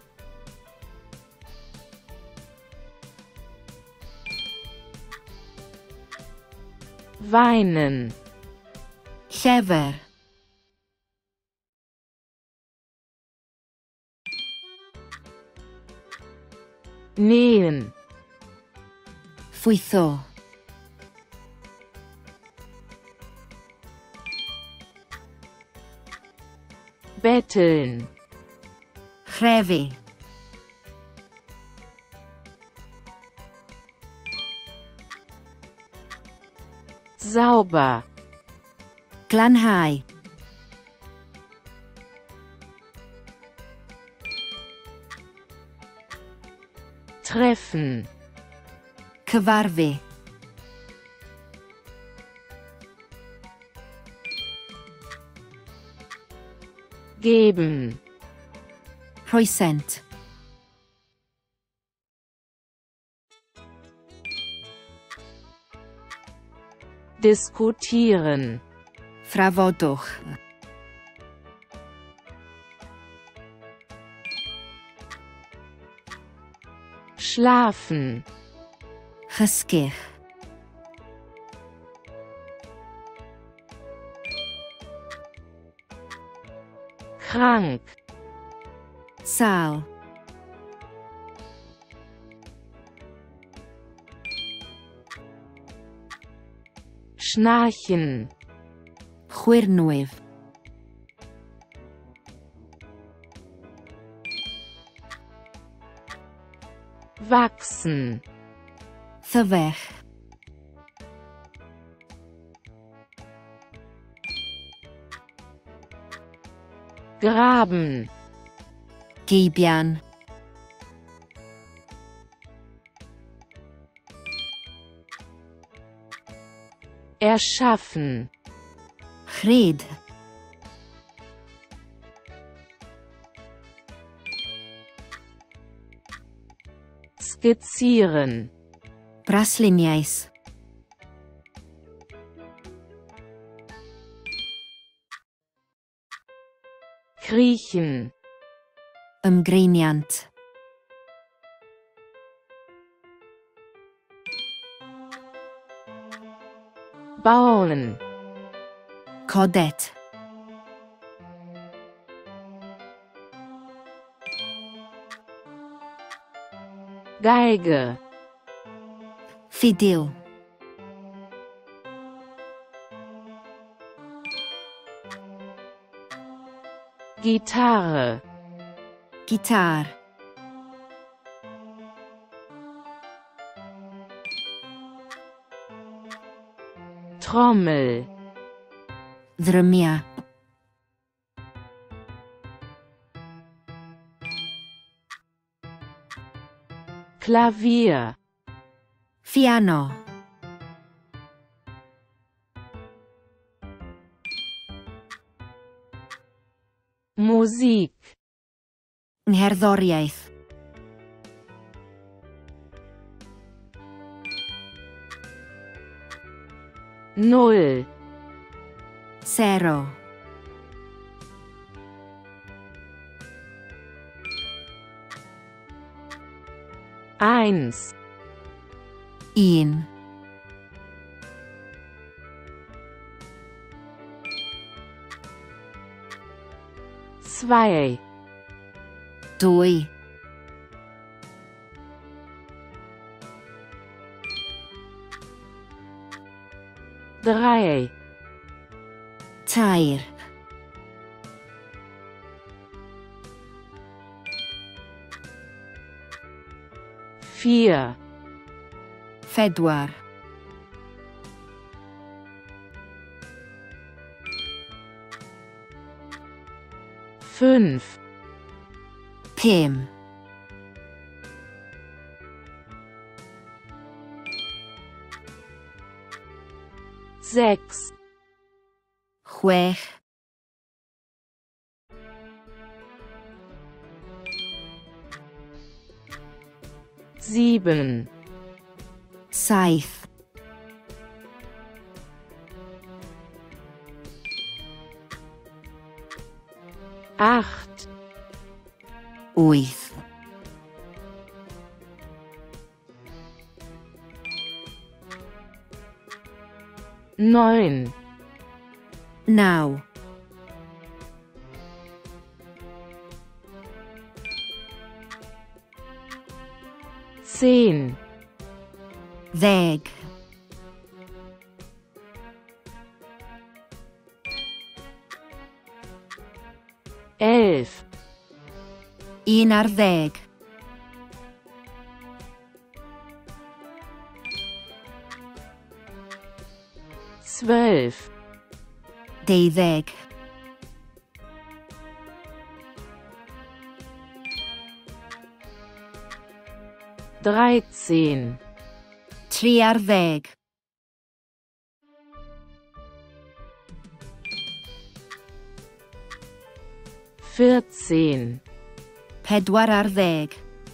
weinen, Llyfr. nähen, Ffwytho. betteln, Chrefi. sauber, Glanhau. treffen, Cyfarfu. geben, Rhoesent. diskutieren, Frafodwch. schlafen, Chysgych. krank, Sal. schnarchen, Chwyrnwyf. wachsen, Thyfech. graben, Geibian. erschaffen, Chryd. skizzieren, Brasluniais. kriechen, Ymgreiniant. bauen, Codet. Geige, Fidil. Gitarre, Gitar. Trommel, Drymia. Klavier, Piano. Musik, Ngherddoriaeth. Null, Zero. eins, Un. zwei, Dwy. drei, Tair. vier, Phedwar. fünf, Pum. sechs, Chwech. sieben, Saith. acht, Wyth. neun, Naw. zehn, Ddeg. elf, Un ar ddeg. zwölf, Deuddeg. dreizehn, Tri ar ddeg. vierzehn, Pedwar ar ddeg.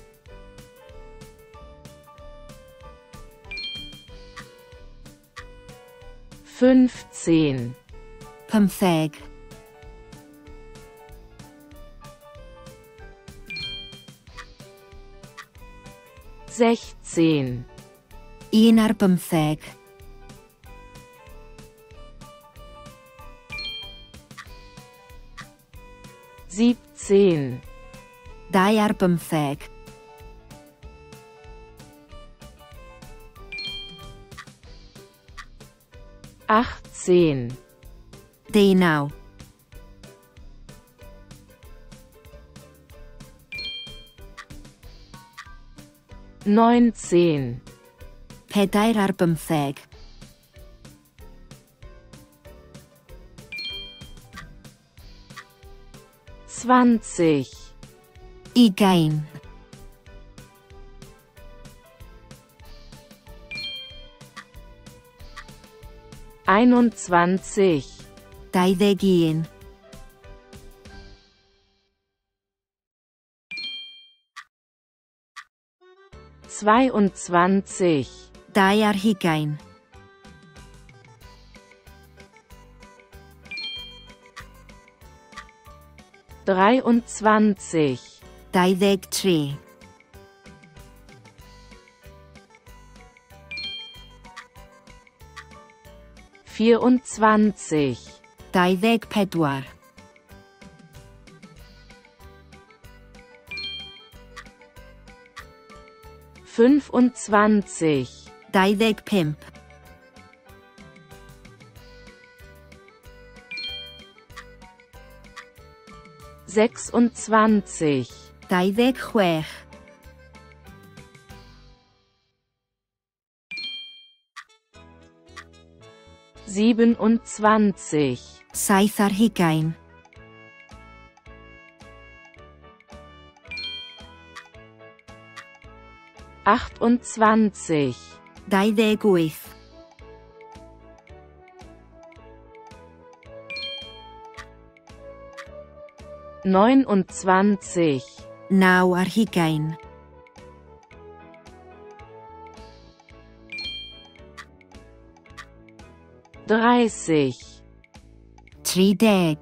fünfzehn, Pymtheg. sechzehn, Un ar bymtheg. siebzehn, Dau ar bymtheg. achtzehn, Deunaw. neunzehn, Pedair ar bymtheg. zwanzig, Ugain. einundzwanzig, Deuddeg un. zweiundzwanzig, Dau ar hugain. dreiundzwanzig, Deuddeg tri. vierundzwanzig, Deuddeg pedwar. fünfundzwanzig, Deuddeg pump. sechsundzwanzig, Deuddeg chwech. siebenundzwanzig, saith ar hugain, achtundzwanzig, dau ddeg wyth, neunundzwanzig, naw ar hugain, dreißig, tri deg,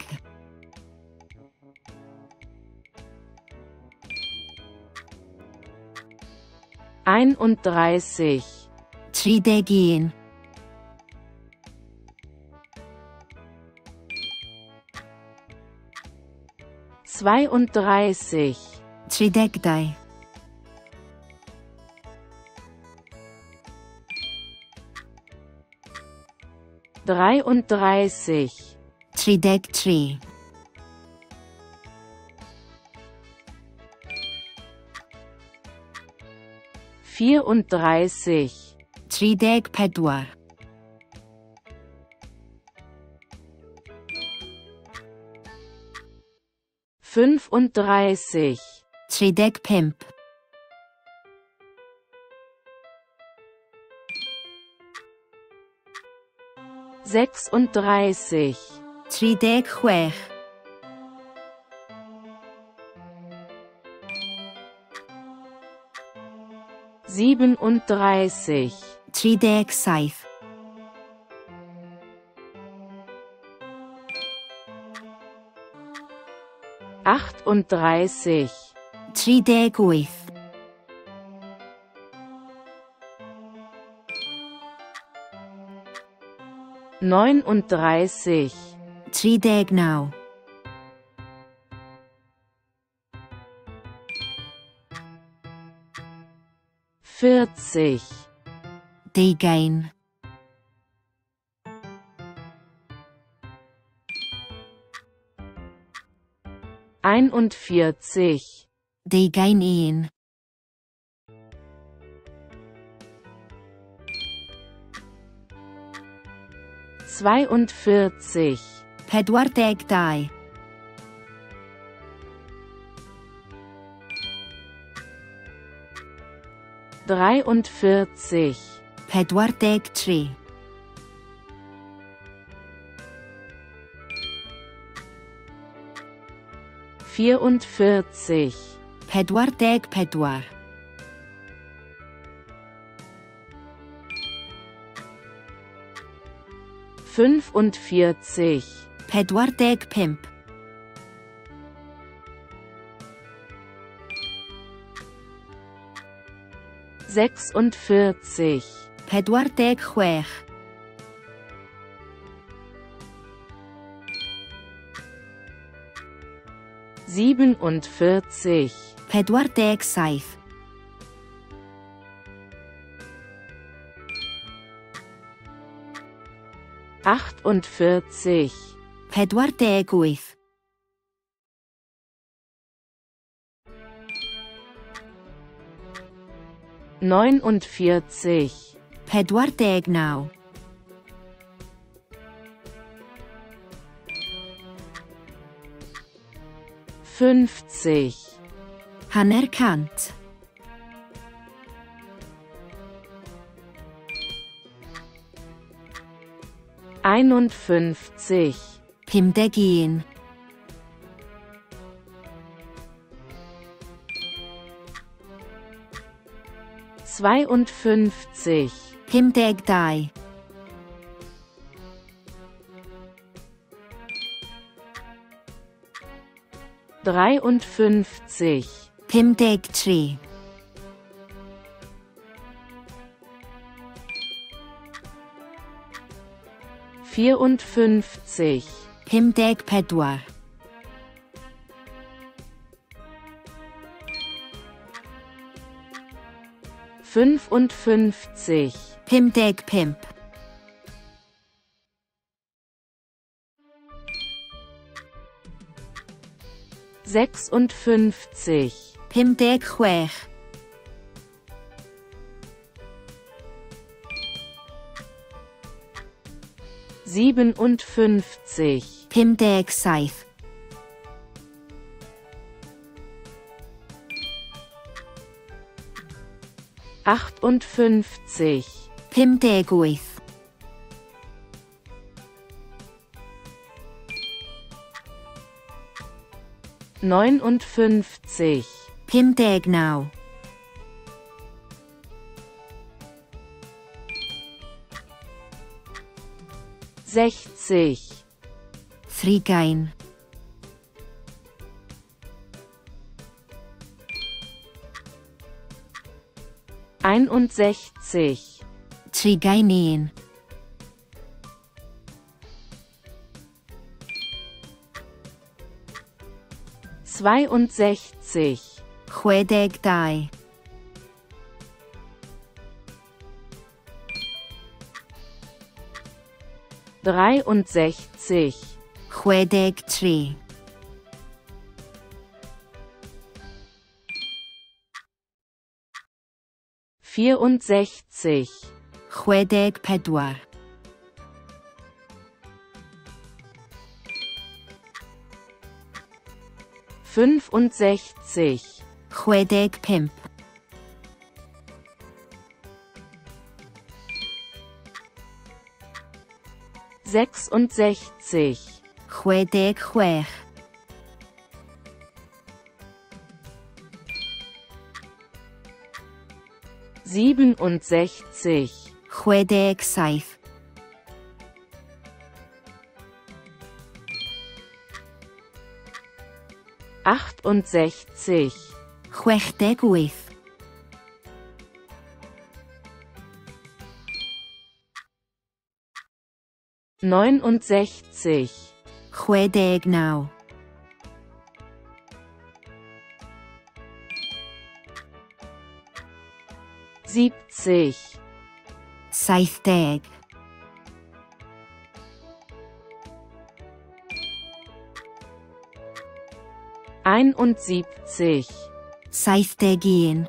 einunddreißig, tri deg un, zweiunddreißig, tri deg dau, dreiunddreißig, tri deg tri, vierunddreißig, tri deg pedwar, fünfunddreißig, tri deg pump, sechsunddreißig, tri deg chwech, siebenunddreißig, tri deg saith, achtunddreißig, tri deg wyth, neununddreißig, tri deg naw, vierzig, deugain, einundvierzig, deugain un, zweiundvierzig, pedwar deg dau, dreiundvierzig, pedwar deg tri, vierundvierzig, pedwar deg pedwar, fünfundvierzig, pedwar deg pump, sechsundvierzig, pedwar deg chwech, siebenundvierzig, pedwar deg saith, achtundvierzig, pedwar deg wyth, neunundvierzig, pedwar deg naw, fünfzig, hanner cant, einundfünfzig, pumdeg un, zweiundfünfzig, pumdeg dau, dreiundfünfzig, pumdeg tri, vierundfünfzig, pumdeg pedwar, fünfundfünfzig, pumdeg pump, sechsundfünfzig, pumdeg chwech, siebenundfünfzig, Pimdeg saith. achtundfünfzig, Pimdeg wyth. neunundfünfzig, Pimdeg naw. sechzig, Thrigain. einundsechzig, Trigain un. zweiundsechzig, Chwedeg dau. dreiundsechzig, Chwedeg tri. vierundsechzig, Chwedeg pedwar. fünfundsechzig, Chwedeg pimp. sechsundsechzig, Chwedeg chwech. siebenundsechzig, Chwedeg saith. achtundsechzig, Chwechdeg wyth. neunundsechzig, Chwedeg naw. siebzig, Saithdeg. einundsiebzig, Saithdeg un.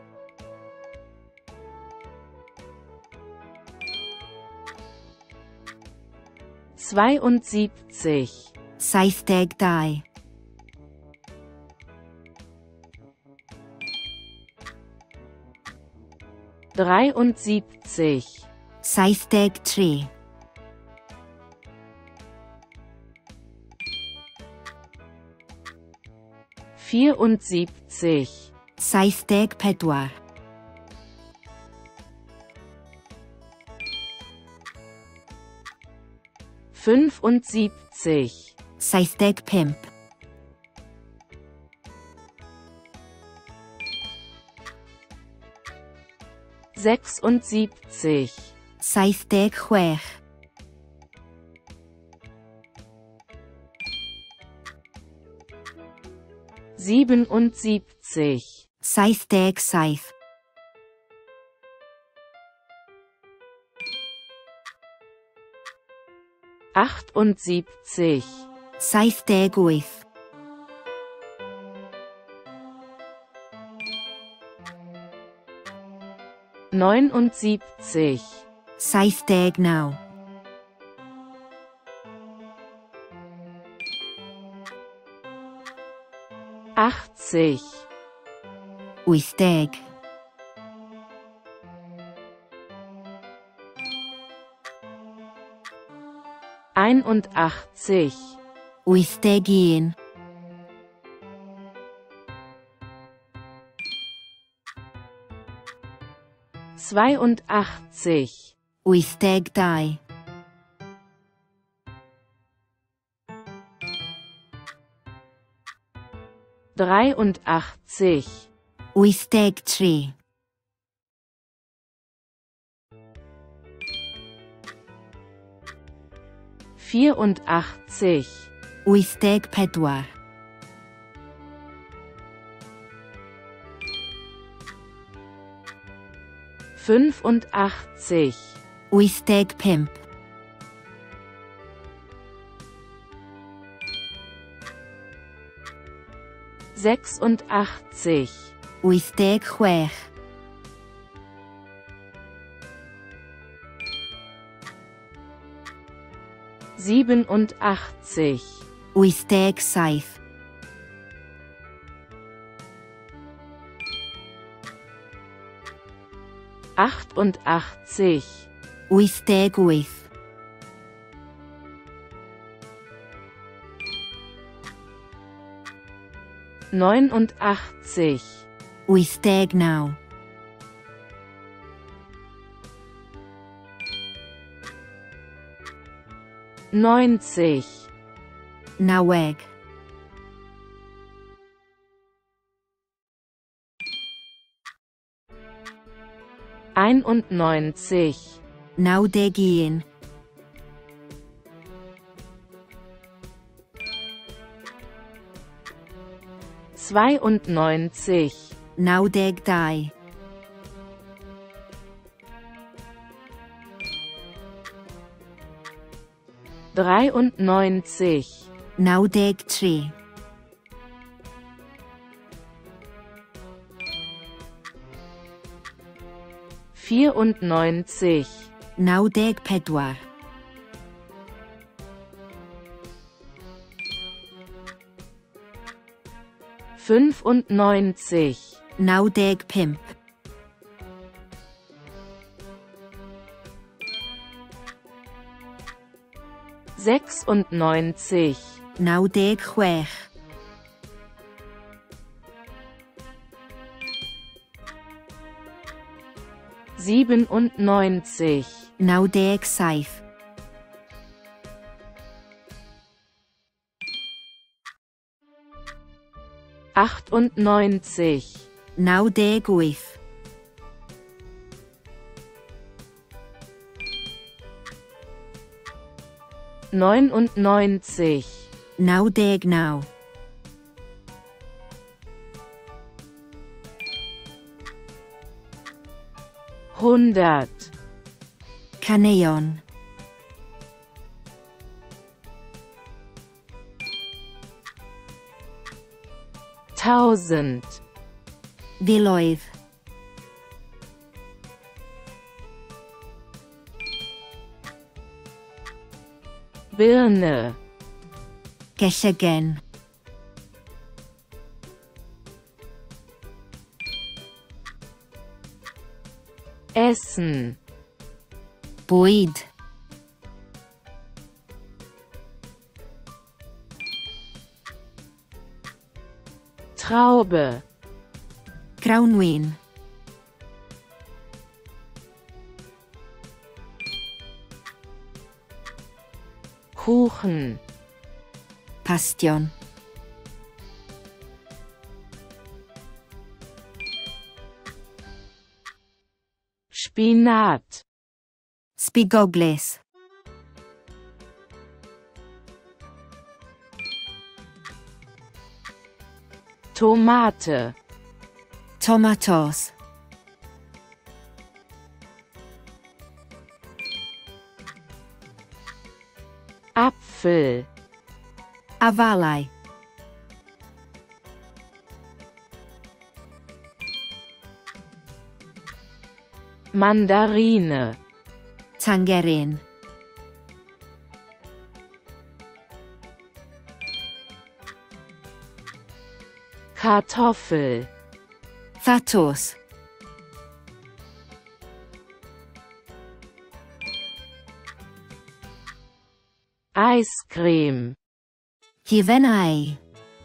zweiundsiebzig, Saithdeg dau. dreiundsiebzig, Saithdeg tri. vierundsiebzig, Saithdeg pedwar. fünfundsiebzig, Saithdeg pimp. sechsundsiebzig, Saithdeg chwech. siebenundsiebzig, Saithdeg saith. achtundsiebzig, Saithdeg wyth. neunundsiebzig, Saithdeg naw. achtzig, Wythdeg. einundachtzig, Wythdeg un. zweiundachtzig, Wythdeg dau. dreiundachtzig, Wythdeg tri. vierundachtzig, Wythdeg pedwar. fünfundachtzig, Wythdeg pimp. sechsundachtzig, Wythdeg chwech. siebenundachtzig, wyth deg saith, achtundachtzig, wyth deg wyth, neunundachtzig, wyth deg naw, neunzig, naweg, einundneunzig, naw deg un, zweiundneunzig, naw deg dau, dreiundneunzig, naw deg tri, vierundneunzig, naw deg pedwar, fünfundneunzig, naw deg pump, sechsundneunzig, naw deg chwech, siebenundneunzig, naw deg saith, achtundneunzig, naw deg wyth, neunundneunzig, naw deg naw, hundert, caneuon, tausend, filoedd, Birne, gellygen, Essen, bwyd, Traube, grawnwyn, Kuchen, pastion, Spinat, sbigoglis, Tomate, tomatos, Apfel, afalau, Mandarine, tangeryn, Kartoffel, thatws, Eiscreme, hufenau,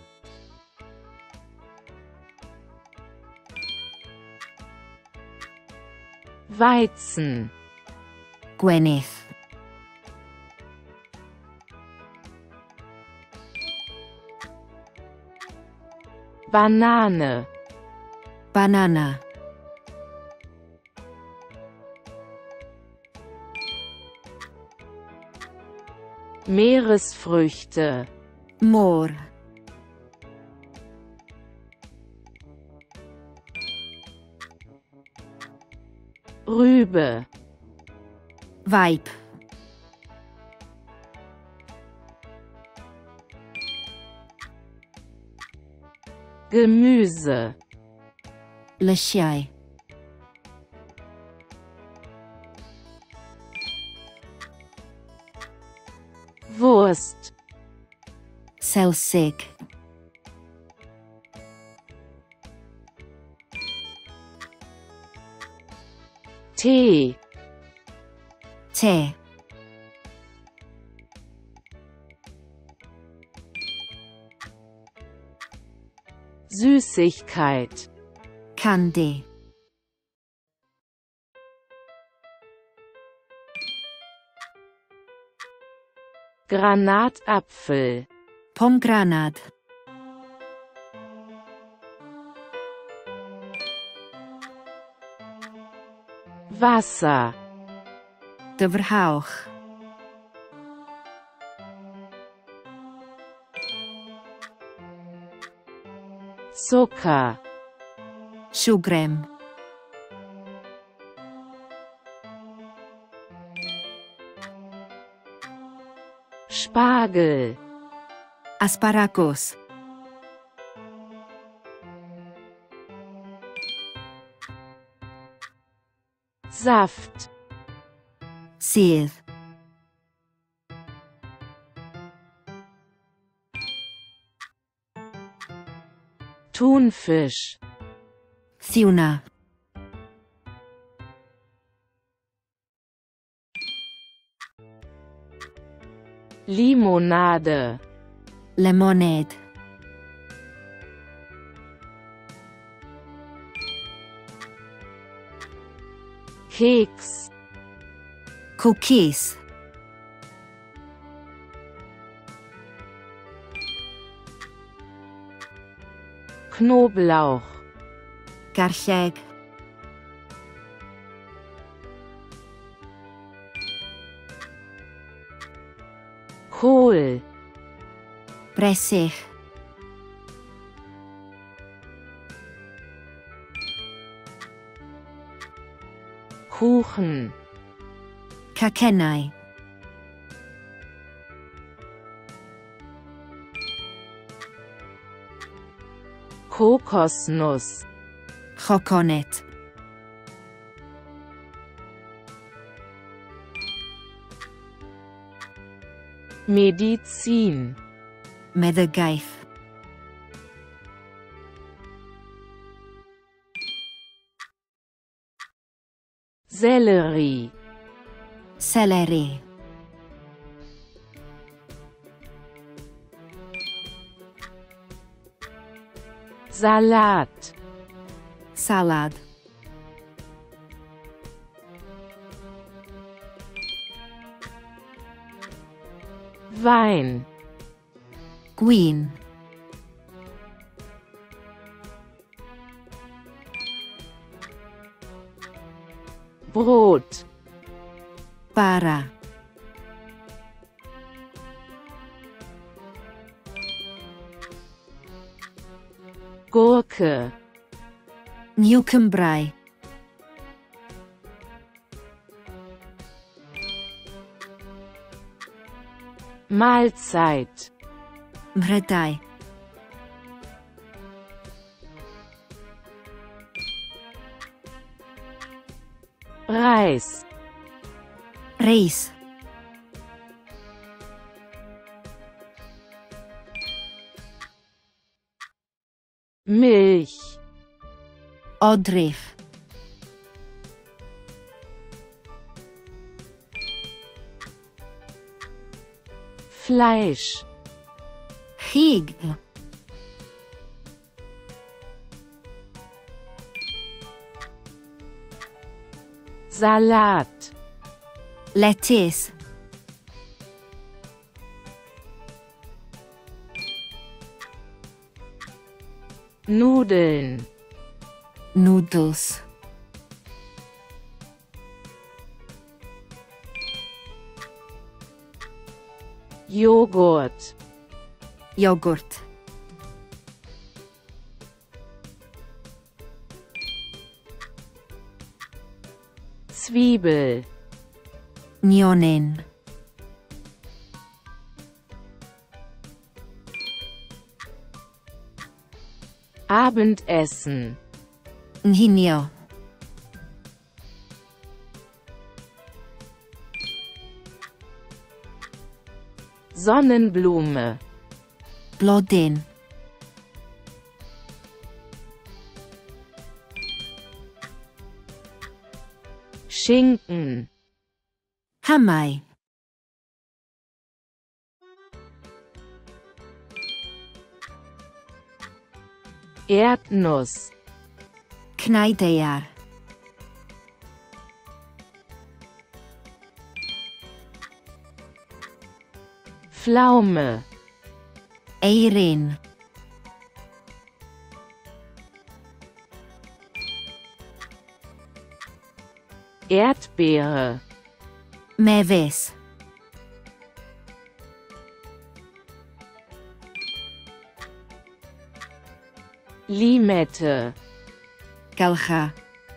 Weizen, gwenith, Banane, banana, Meeresfrüchte, môr, Rübe, faip, Gemüse, lysiau, Wurst, Sausage. Tee, Tee. Süßigkeit, Candy. Granatapfel, Pomegranate. Wasser, De Verhauch. Zucker, Sugrem. Spargel, Asparagus. Saft, Sydd. Thunfisch, Tuna. Limonade, Lemonade. Keks, Cookies. Knoblauch, Garlleg. Kohl, Bresych. Kuchen, Cacennau. Kokosnuss, Coconut. Medizin, Meddygaeth. Sellerie, Celery. Salat, Salad. Wein, Gwyn. Brot, Bara. Gurke, Newcombrau. Mahlzeit, Mrydau. Reis, Reis. Milch, Odrif. Fleisch, Chig. Salat, Lettuce. Nudeln, Noodles. Joghurt, Joghurt. Zwiebel, Nionyn. Abendessen, Nghinio. Sonnenblume, Blodyn. Schinken, Hamai. Erdnuss, Knaidear. Pflaume, Eirin. Erdbeere, Mefus. Limette, Galcha.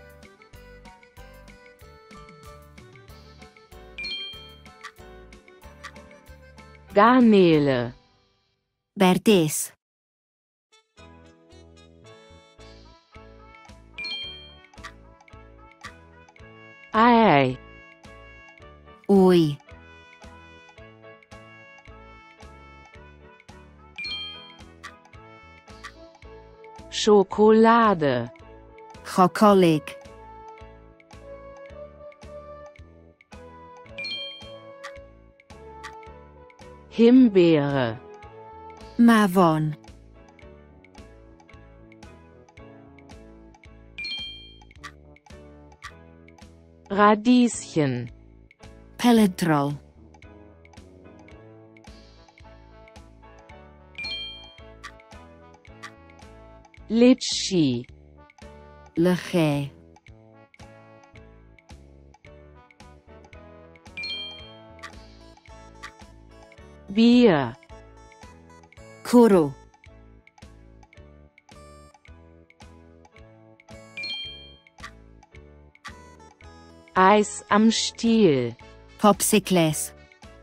Garnele, Berdys. Ei, Ui. Schokolade, Chocolig. Himbeere, Mafon. Radieschen, Peledrol. Litschi, Leche. Bier, Kuru. Eis am Stiel, Popsicles.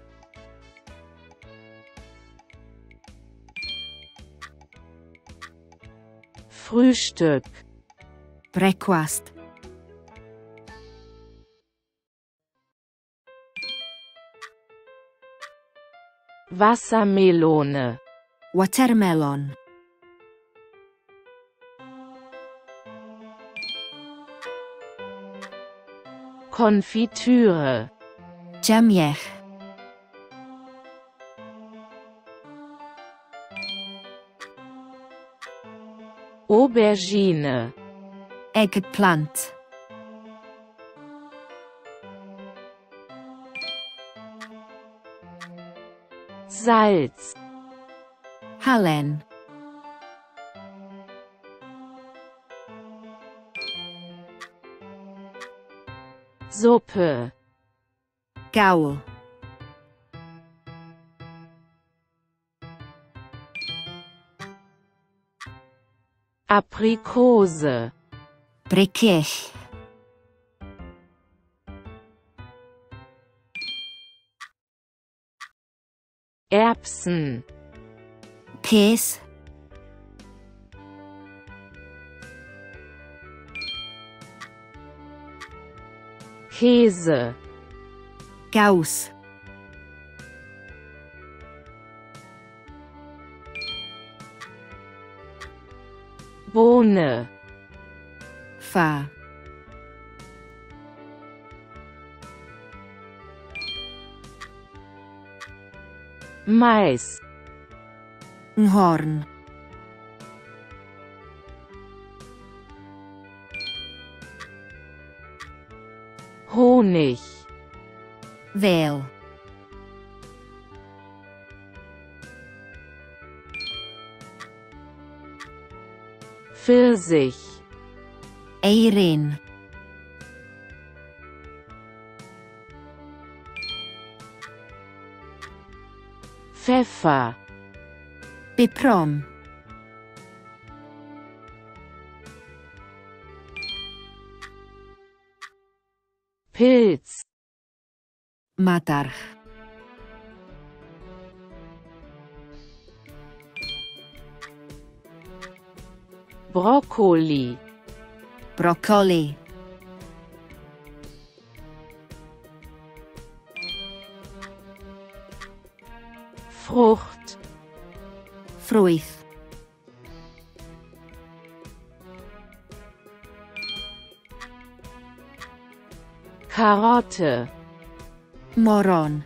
Frühstück, Breakfast. Wassermelone, Watermelon. Konfitüre, Jamiech. Aubergine, Eggplant. Salz, Halen. Suppe, Gaul. Aprikose, Brickich. Erbsen, Käse. Käse, Gauss. Bohne, Fa. Mais, Horn. Honig, Veil. Pfirsich, Eirin. Pfeffer, Biprom. Pilz, Matarch. Brokkoli, Broccoli. Frucht, ffrwyth, Karotte, moron,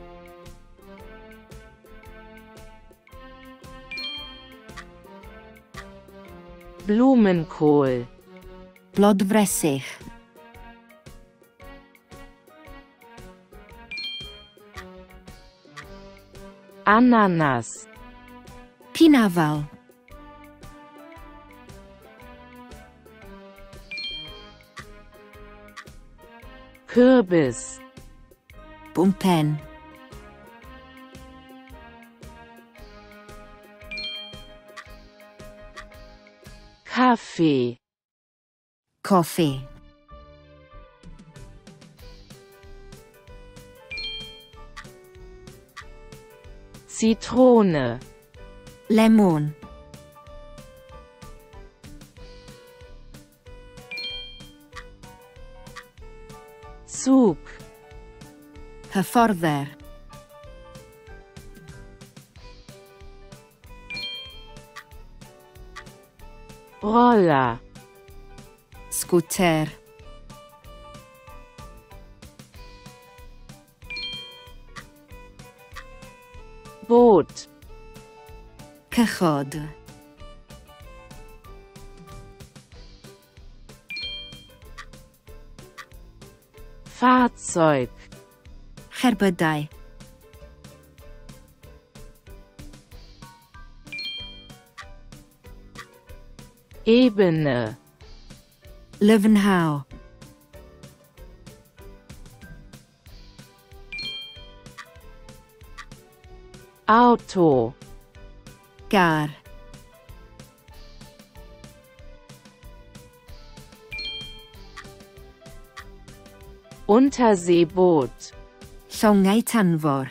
Blumenkohl, blodfresych, Ananas, pinafal, Kürbis, bwmpen, Kaffee, coffi, Zitrone, lemon, Zug, hyfforddder, Roller, sgwter, Boot, cychod, Fahrzeug, cherbydau, Ebene, lyfnhaw, Auto, gar, Unterseeboot, llongau tanfor,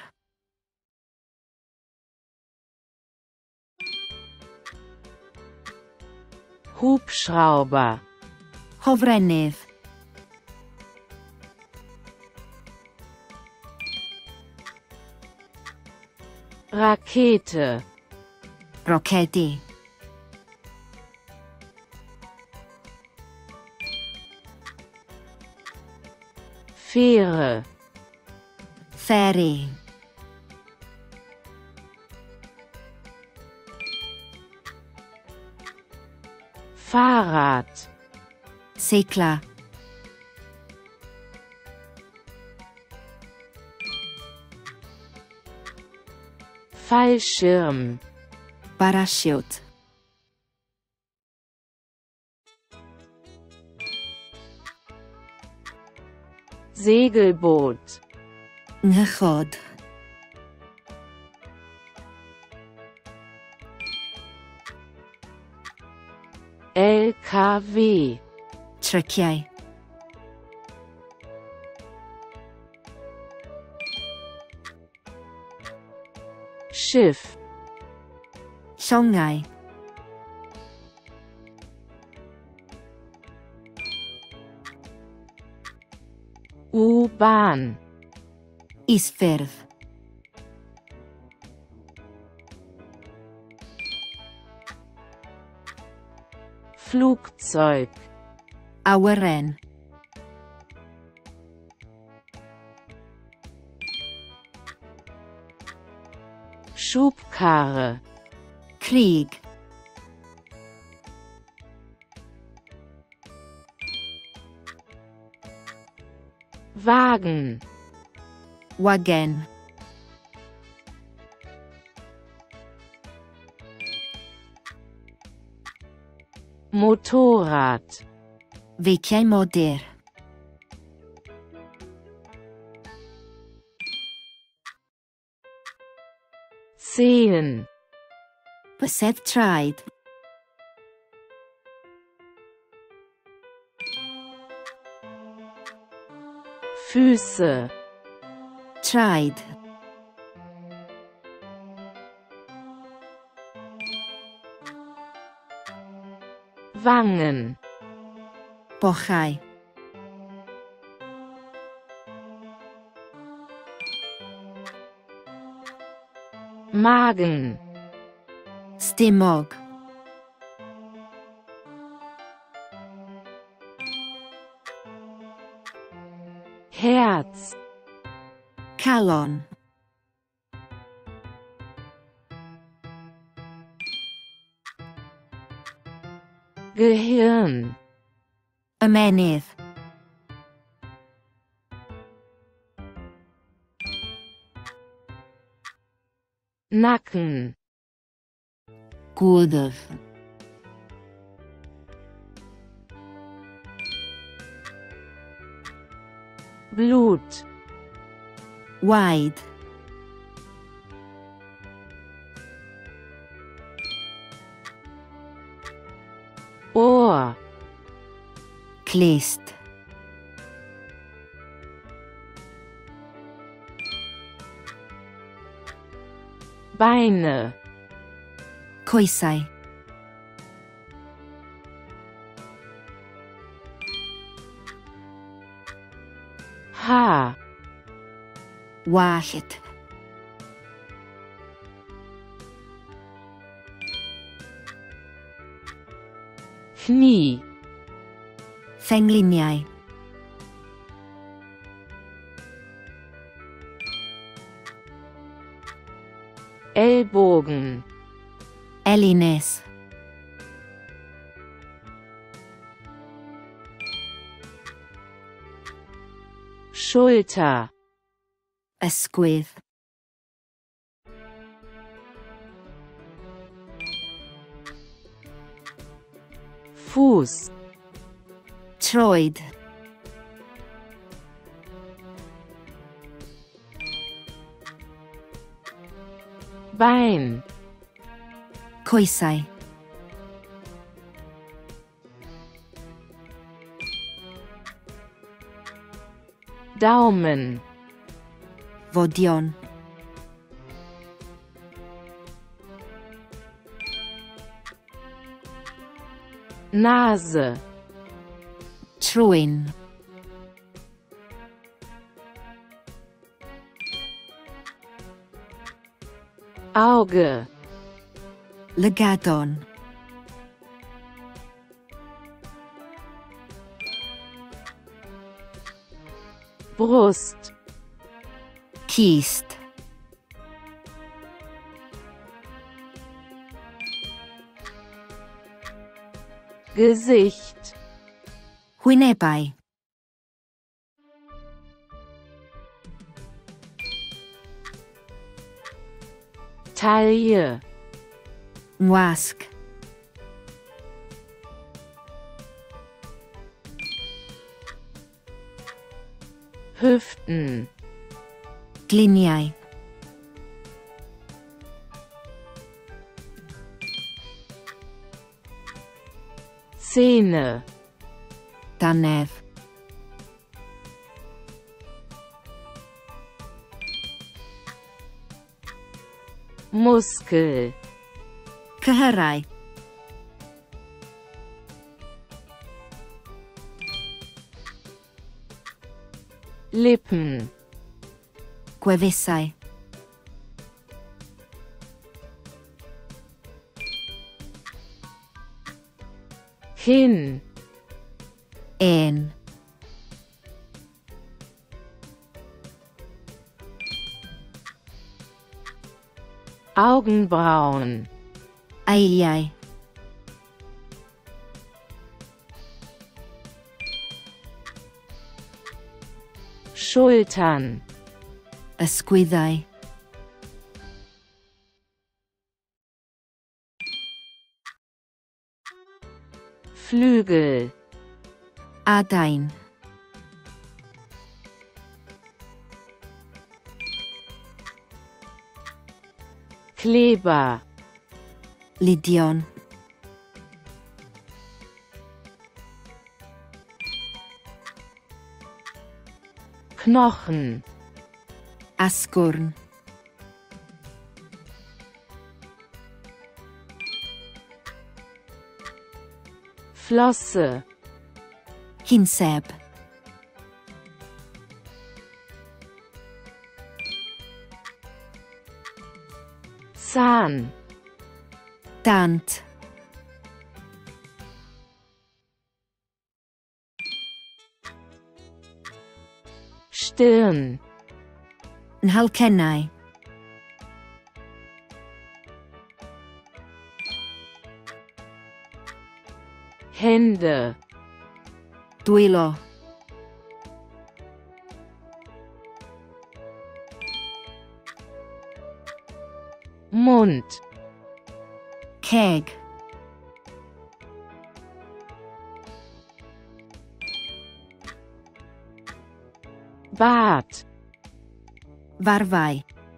Hubschrauber, hofrennydd, Rakete, rocedi, Fähre, ferry, Fahrrad, seicla, Fallschirm, barasiwt, Segelboot, nghychod, L K W, tryciau, Schiff, llongau, U-Bahn, isffyrdd, Flugzeug, awyren, Schubkarre, crig, Wagen, wagen, Motorrad, feiciau modur, Zehen, bysedd traed, Füße, traed, Wangen, bochau, Magen, Stimog. Herz, Calon. Gehirn, Ymenydd. Nacken, Gwddf. Blut, Waed. Ohr, Clust. Beine, Coesau. Haar, Wallt. Knie, Fengliniau. Ellbogen, Elines. Schulter, Ysgwydd. Fuß, Troed. Bein, Coesau. Daumen, Fodion. Nase, Trwyn. Auge, Lygadon. Brust, Cyst. Gesicht, Hwynebau. Taille, Ngwasg. Hüften, Gliniau. Zähne, Dannedd. Muskel, Cyhyrau. Lippen, Gwefusau. Kinn, Ên. Augenbrauen, Eiliau. Schultern, Ysgwyddau. Flügel, Adain. Kleber, Lydion. Knochen, Asgwrn. Flosse, Hinseb. Zahn, Tant. Stirn, Nhалcennau. Hände, Dwylo. Mund, Ceg. Bart, Farfau.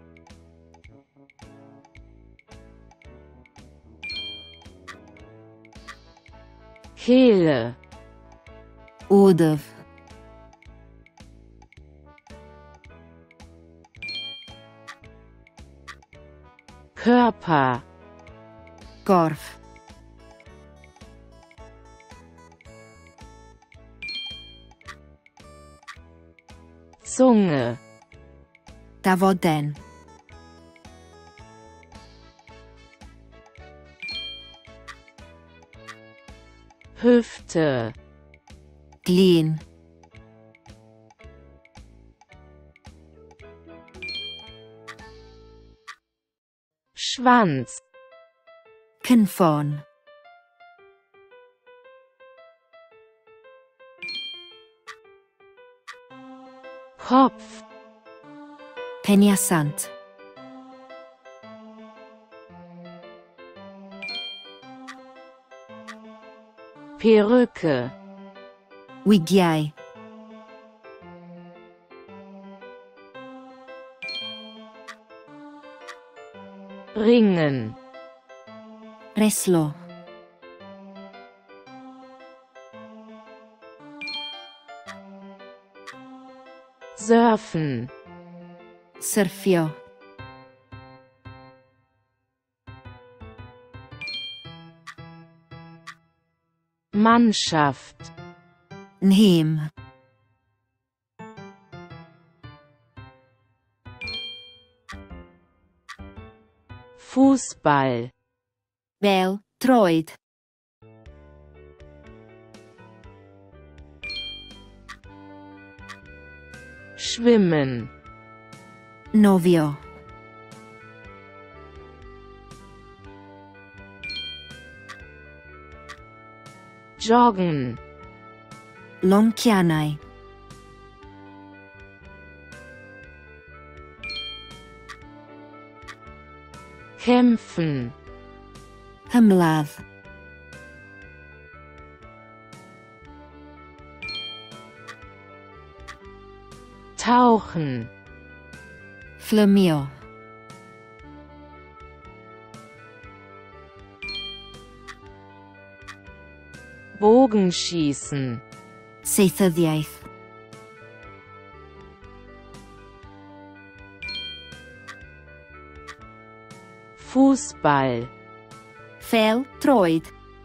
Kehle, Odyf. Körper, Gorff. Zunge, Dafoden. Hüfte, Glin. Schwanz, Cynffon. Kopf, Peniasant. Perücke, Wigiau. Ringen, Reslo. Surfen, Syrffio. Mannschaft, Nhîm. Fußball, Bêl troed. Schwimmen, Nofio. Joggen, Loncianau. Kämpfen, Hymladd. Tauchen, Fflymio. Bogenschießen, Saethyddiaeth. Fußball, Ffêl troed.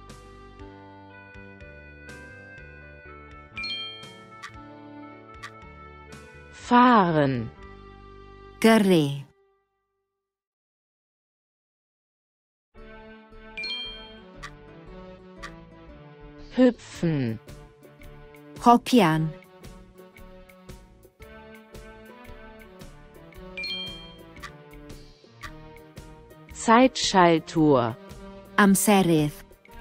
fahren, Gyrru. hüpfen, Hopian. Zeitschaltuhr, Amserydd.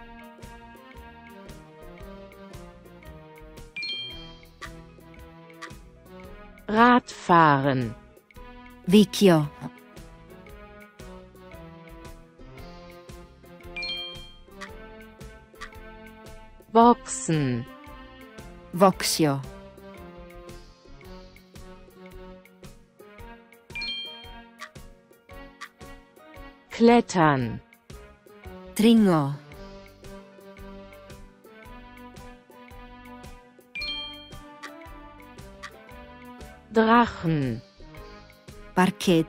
Radfahren, Ficio. Boxen, Focsio. Klettern, Dringo. Drachen, Barcud.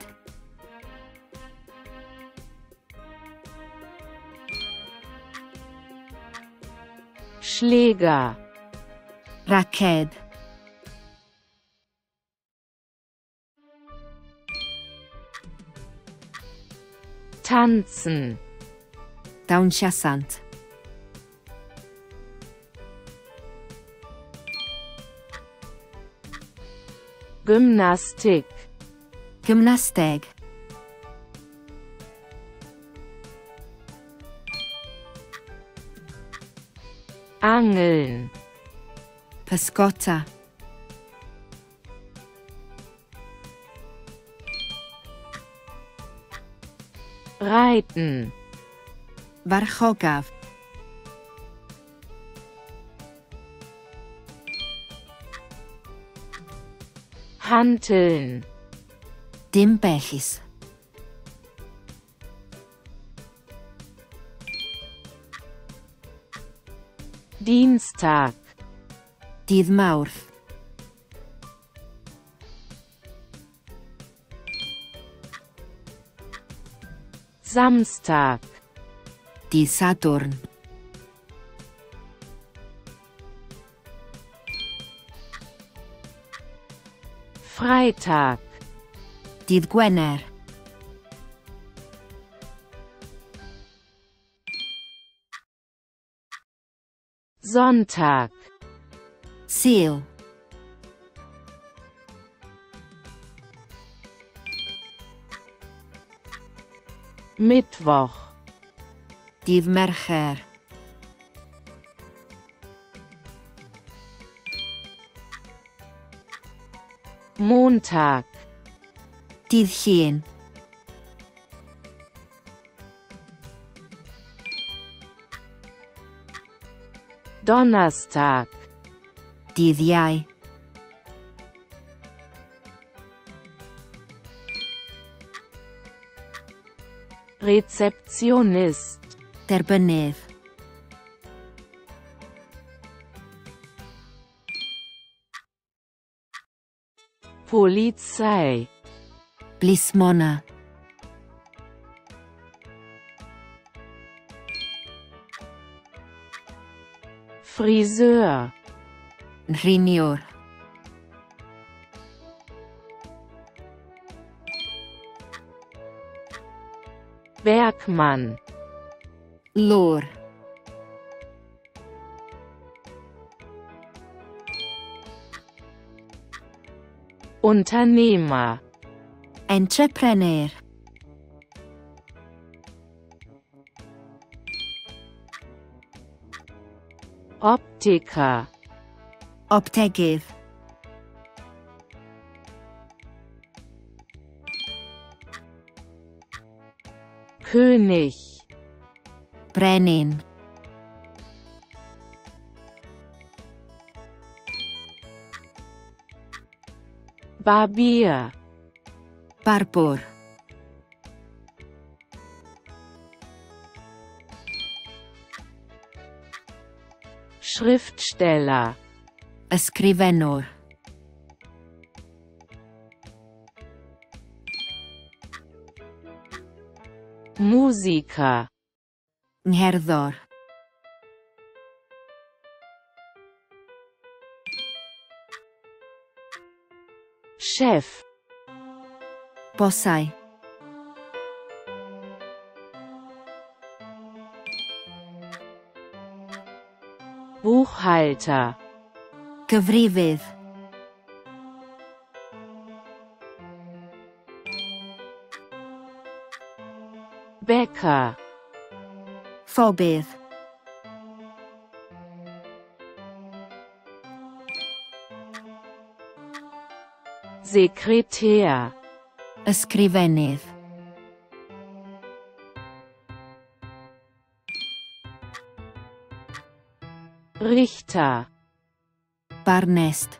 Schläger, Raced. tanzen, Dawnshiasant. Gymnastik, Gymnasteg. Angeln, Pysgota. reiten, Farchogaf. hanteln, Dimbechis. Dienstag, Dydd Mawrth. Samstag, Dydd Sadwrn. Freitag, Dydd Gwener. Sonntag, Sul. Mittwoch, Dydd Mercher. Montag, Dydd Llun. Donnerstag, Dydd Iau. Rezeptionist, Derbynydd. Polizei, Blismona. Friseur, Rhiniwr. Bergmann, Lwr. Unternehmer, Entrepreneur. Optiker, Optegydd. König, Brenin. Barbier, Barbwr. Schriftsteller, Ysgrifennwr. Musiker, Ngherddor. Chef, Bosau. Buchhalter, Gyfrifydd. Bäcker, Phobydd. Sekretär, Ysgrifennydd. Richter, Barnest.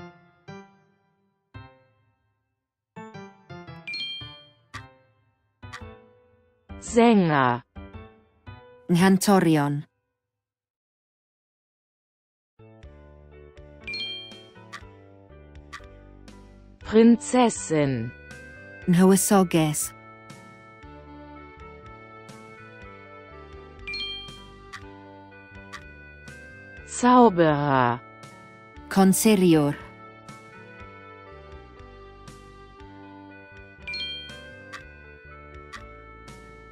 Sänger, Nghantorion. Prinzessin, Nywysoges. Zauberer, Consiriwr.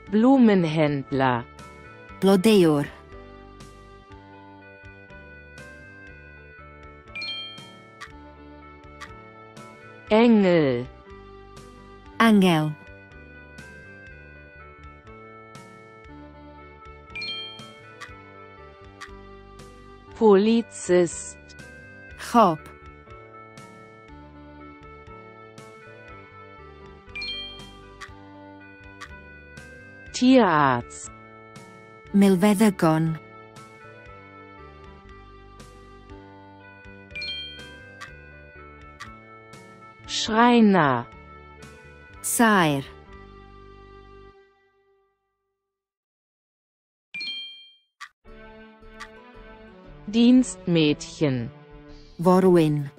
Blumenhändler, Blodeuwr. Engel, Angel. Polizist, Chop. Tierarzt, Milfeddygon. Schreiner, Saer. Dienstmädchen, Forwyn.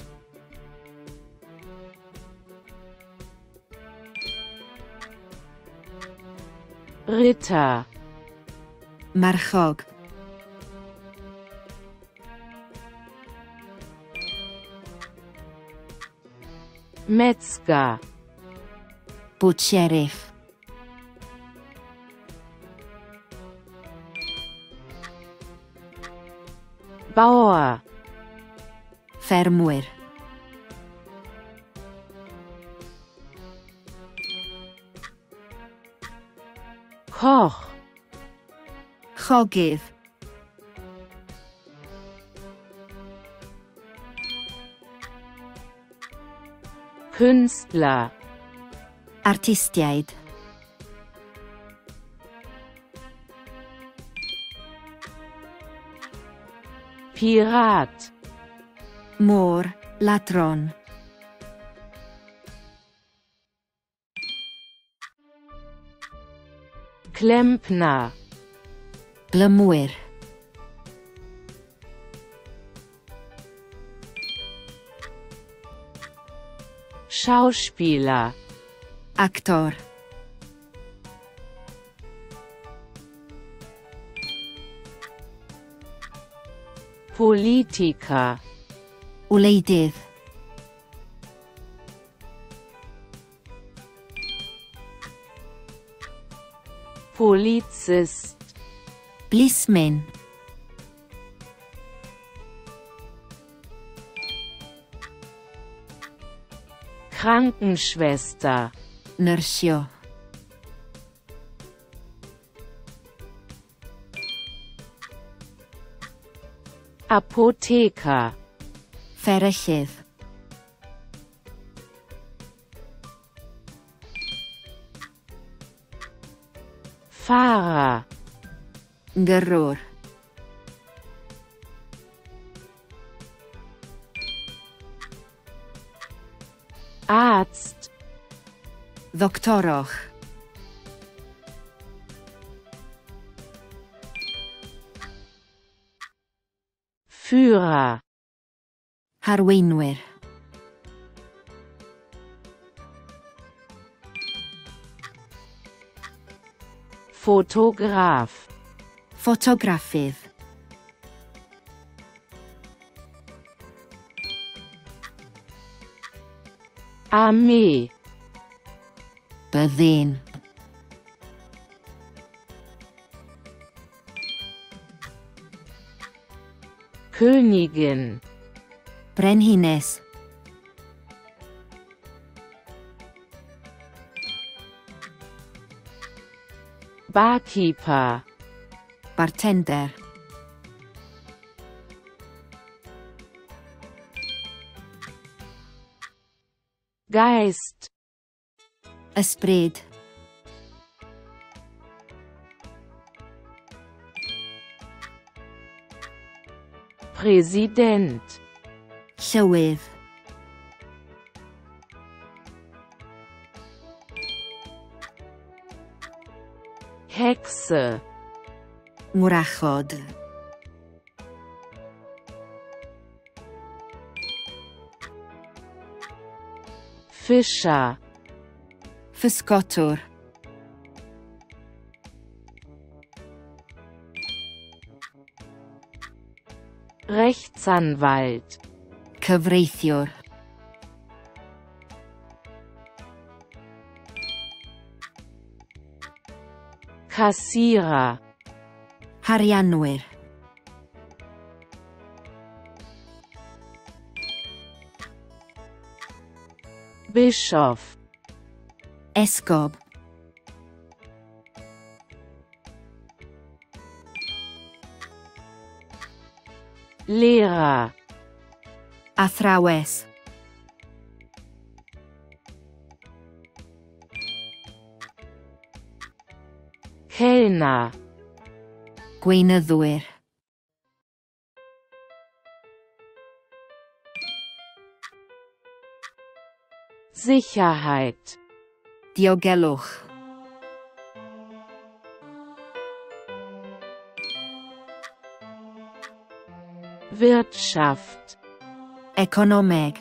Ritter, Marchog. Metzger, Butcherif. Bauer, Ffermwyr. Koch, Chogydd. Künstler, Artistiaid. Pirat, Môr. Ladron. Klempner, Glymwyr. Schauspieler, Actor. Politiker, Wleidydd. Polizist, Blismin. Krankenschwester, Nyrsio. Apotheker, Fferyllydd. Fahrer, Gyrrwr. Arzt, Ddoctoroch. Führer, Harweinwyr. Fotograf, Ffotograffydd. Armee, Byddin. Königin, Brenhines. Barkeeper, Bartender. Geist, Ysbryd. Präsident, Llywydd. Hexe, Ngwrachod. Fischer, Physgotwr. Rechtsanwalt, Cyfreithiwr. Kassierer, Harianwyr. Bischof, Esgob. Lehrer, Athrawes. Kellner, Gweinyddwyr. Sicherheit, Diogelwch. Wirtschaft, Economeg.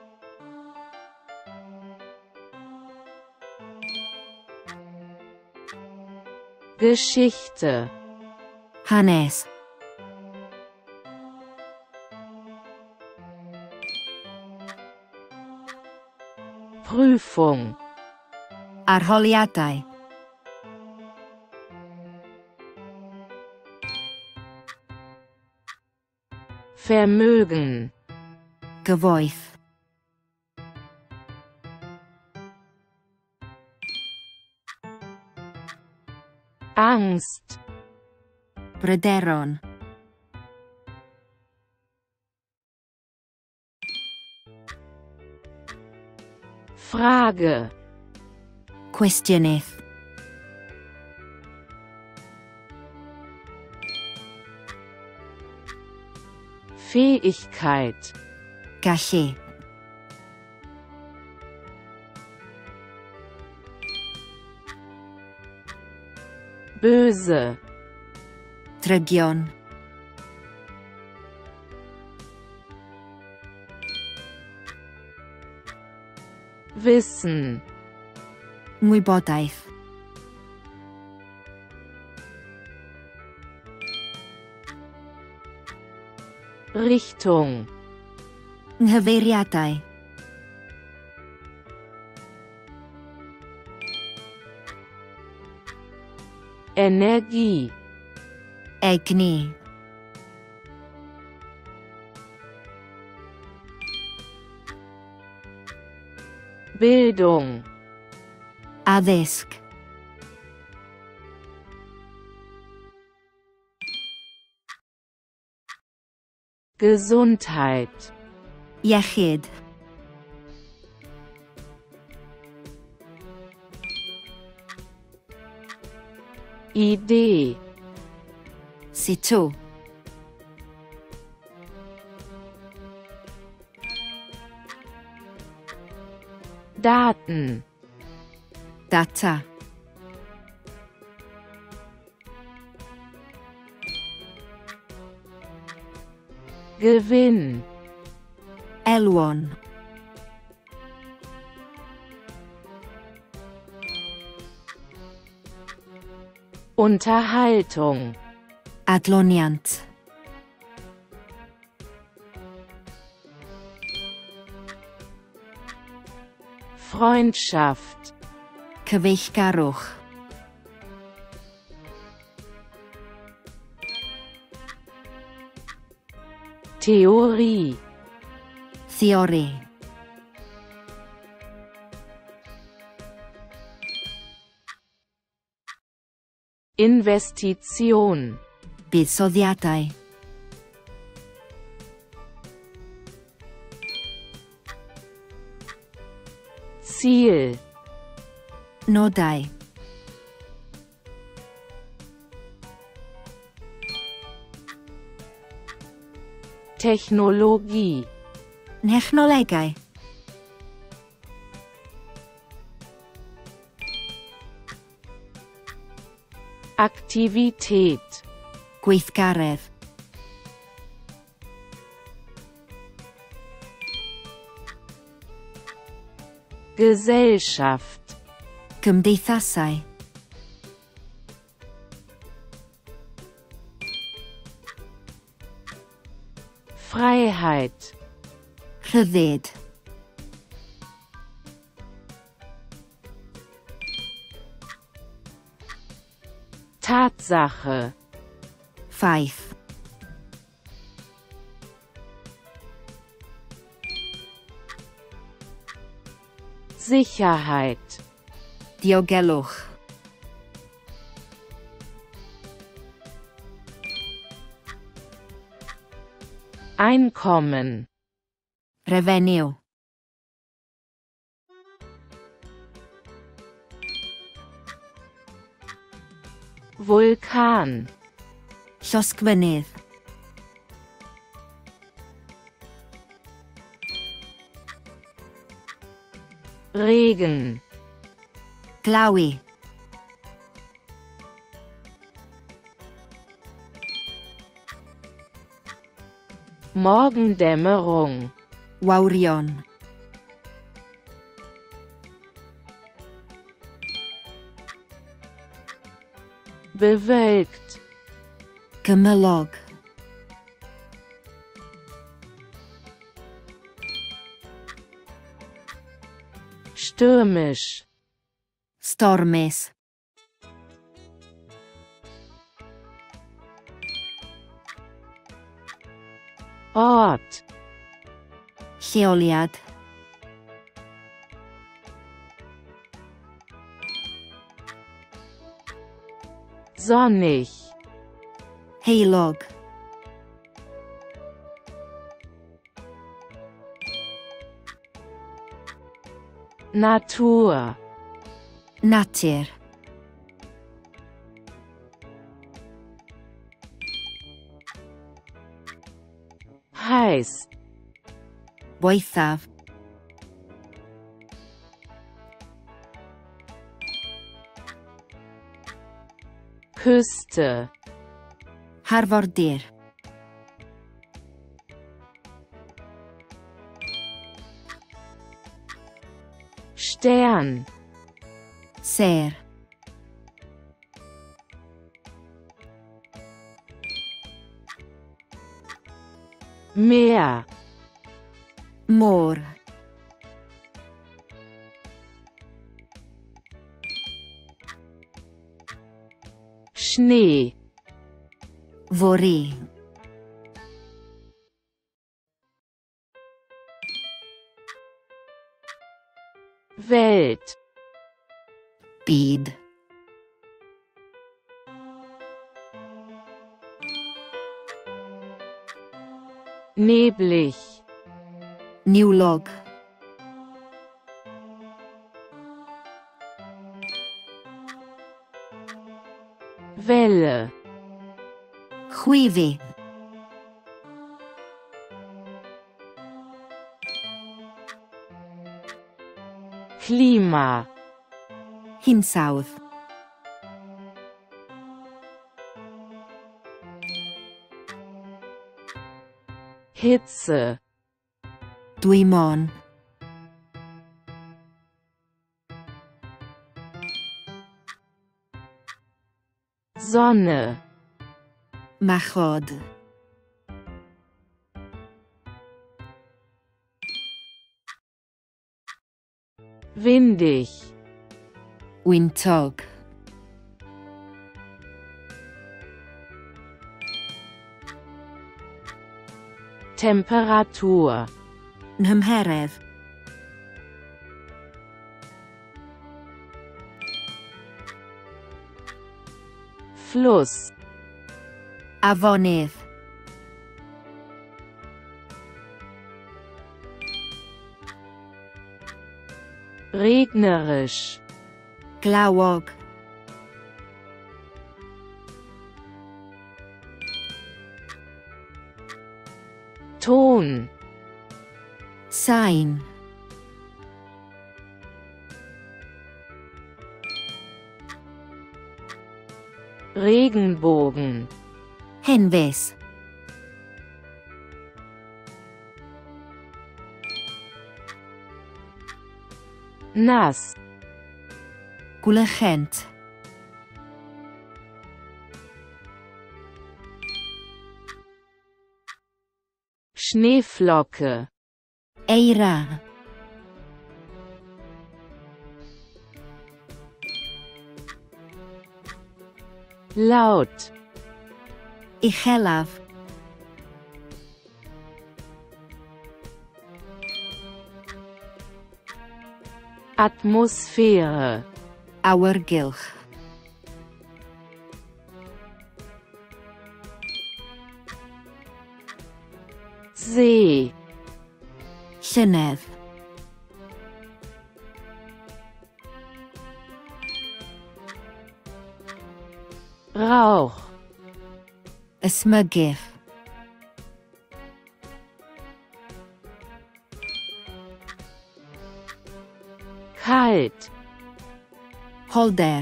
Geschichte, Hanes. Prüfung, Arholiadau. Vermögen, Gyfoeth. Angst, Bryderon. Frage, Cwestiynnydd. Fähigkeit, Gallu. böse, Drygion. Wissen, Ngwybodaeth. Richtung, Nghyfeiriadau. Energie, Egni. Bildung, Addysg. Gesundheit, Iechyd. Idee, Sitw. Daten, Data. Gewinn, Elwon. Unterhaltung, Adloniant. Freundschaft, Cyfeillgarwch. Theorie, Theori. Investition, Buddsoddiadau. Ziel, Nodau. Technologie, Technolegau. Aktivität, Gweithgaredd. Gesellschaft, Gymdeithasau. Freiheit, Rhyddid. Tatsache. Ffaith. Sicherheit. Diogelwch. Einkommen. Revenue. Vulkan. Llosgfynydd. Regen. Glawi. Morgendämmerung. Wawrion. Bewölkt. Gymylog. Stürmisch. Stormys. Ort. Lleoliad. Sonnig. Heilog. Natur. Natur. Heiß. Boethaf. Küste. Harfordir. Stern. Ser. Meer. Môr. Schnee. Fori. Welt. Byd. Neblig. Niwlog. Welle. Chwifi. Klima. Hinsawdd. Hitze. Dwymon. Sonne. Machod. Windig. Wyntog. Temperatur. Nhymheredd. Fluss. Afonydd. Regnerisch. Glawog. Ton. Sain. Regenbogen. Henfys. Nass. Gwlychent. Schneeflocke. Eira. laut, Uchelaf. Atmosphäre, Awyrgylch. See, Llynedd. Rauch, Ysmygydd. kalt, Holder.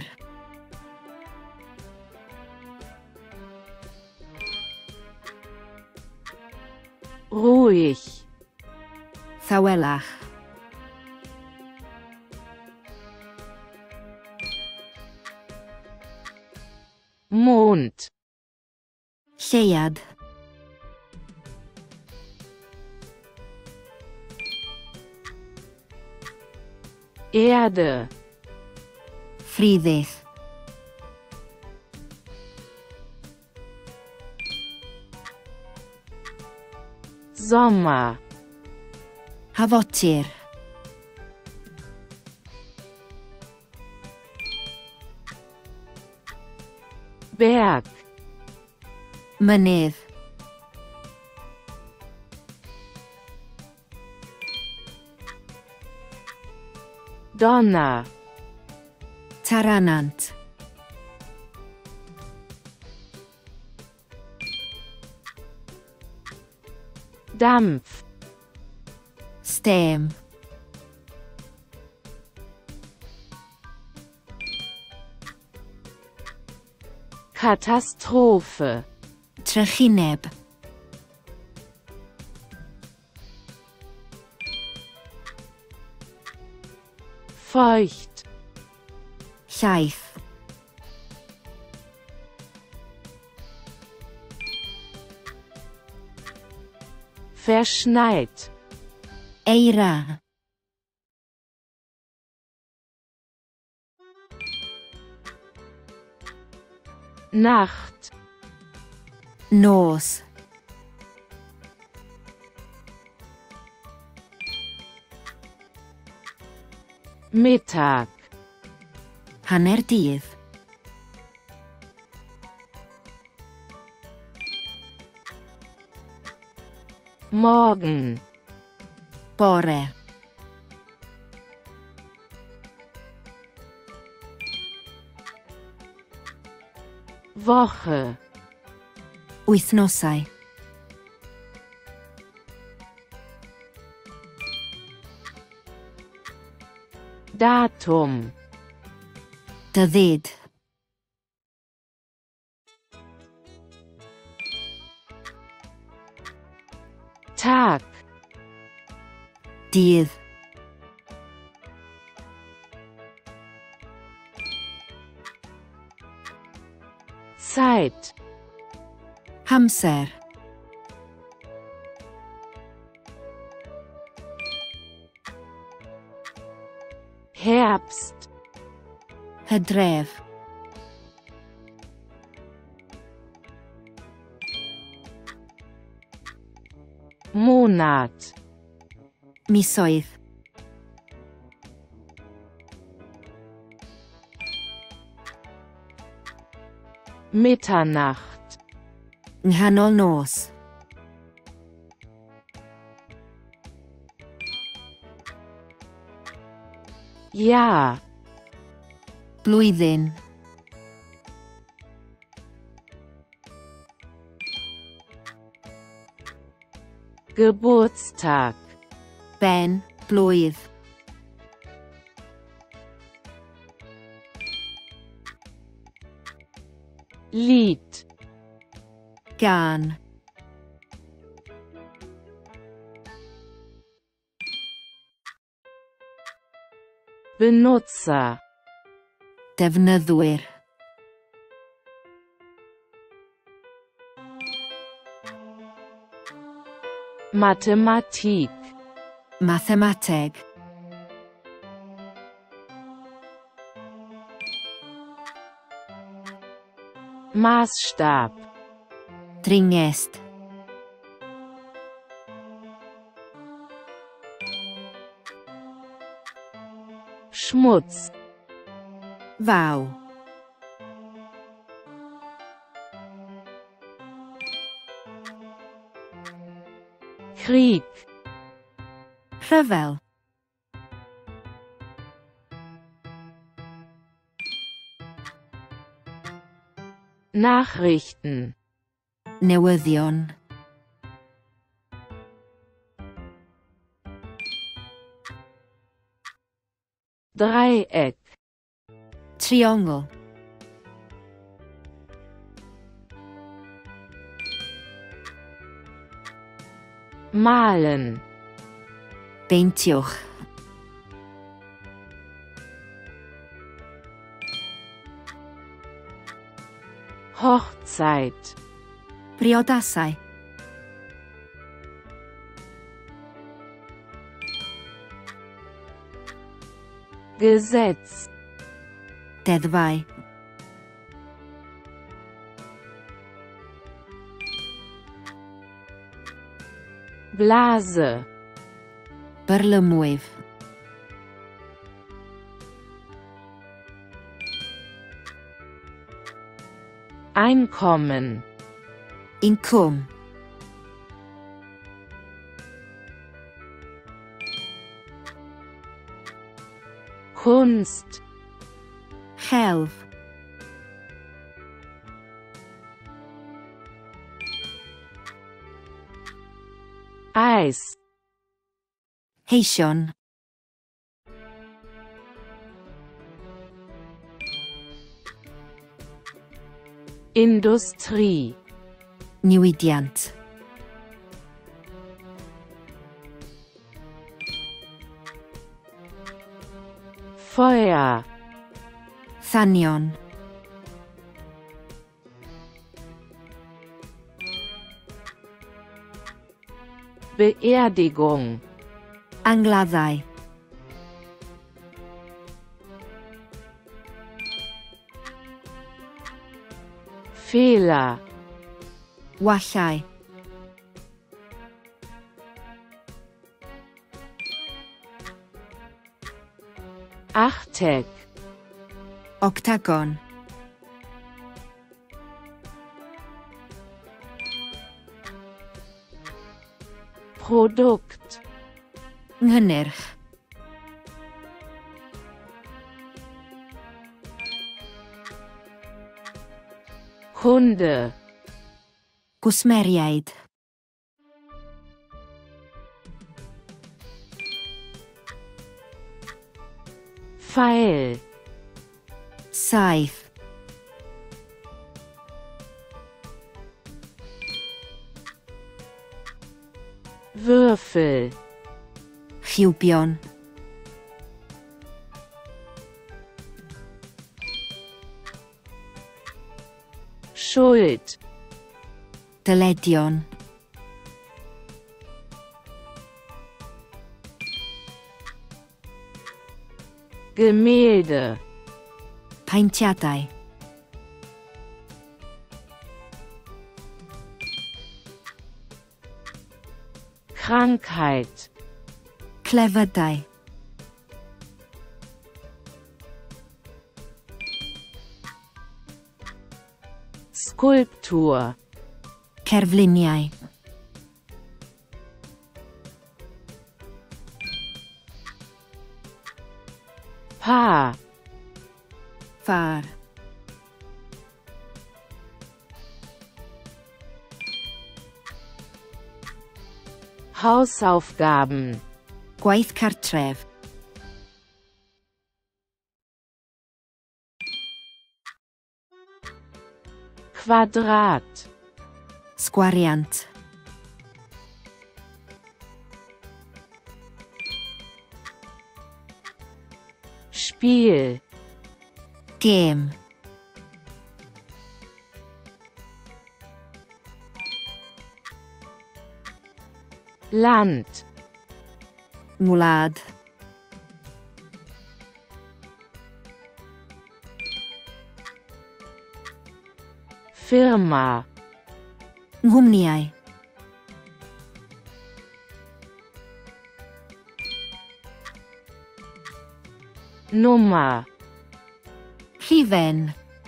ruhig, Thawelach. Mond, Lleuad. Erde, Ffryddydd. Sommer, Hafotir. Berg, Mynydd. Donner, Taranant. Dampf, Stem. Katastrophe, Trychineb. feucht, Llaeth. verschneit, Eira. Nacht, Nos. Mittag, Hanner dydd. morgen, Bore. Woche, Wythnosau. Datum, Dyddyd. Tag, Dydd. Zeit, Hamser. Herbst, Hydref. Monat, Misoedd. Mitternacht, Nghanol nos. Jahr, Blwyddyn. Geburtstag, Ben. Blwydd. Lied, Gan. Benutzer, Defnyddwyr. Mathematik, Mathemateg. Maßstab, Dringest. Schmutz, Vau. Krieg, Rhyfel. Nachrichten, Newyddion. Dreieck, Triongl. malen, Beintiwch. Hochzeit, Briodasau. Gesetz, Deddfau. Blase, Byrlymwydd. Einkommen, Incwm. Kunst, Chelf. Eis, Heision. Industrie, Niweidiant. Feuer, Thanion. Beerdigung, Angladdau. Fehler, Wallau. Achteck, Octagon. Produkt, Nghynnyrch. Kunde, Gwsmeriaid. Pfeil, Saith. Würfel, Rhywbion. Schuld, Dyledion. Gemälde, Paentiadau. Krankheit, Clefydau. Skulptur, Cerfluniau. Paar, Far. Hausaufgaben, Gwaith cartref. Quadrat, Sgwariant. Spiel, Game. Land, Ngwlad. Firma, Nghwmniau. Nummer, Rhifen.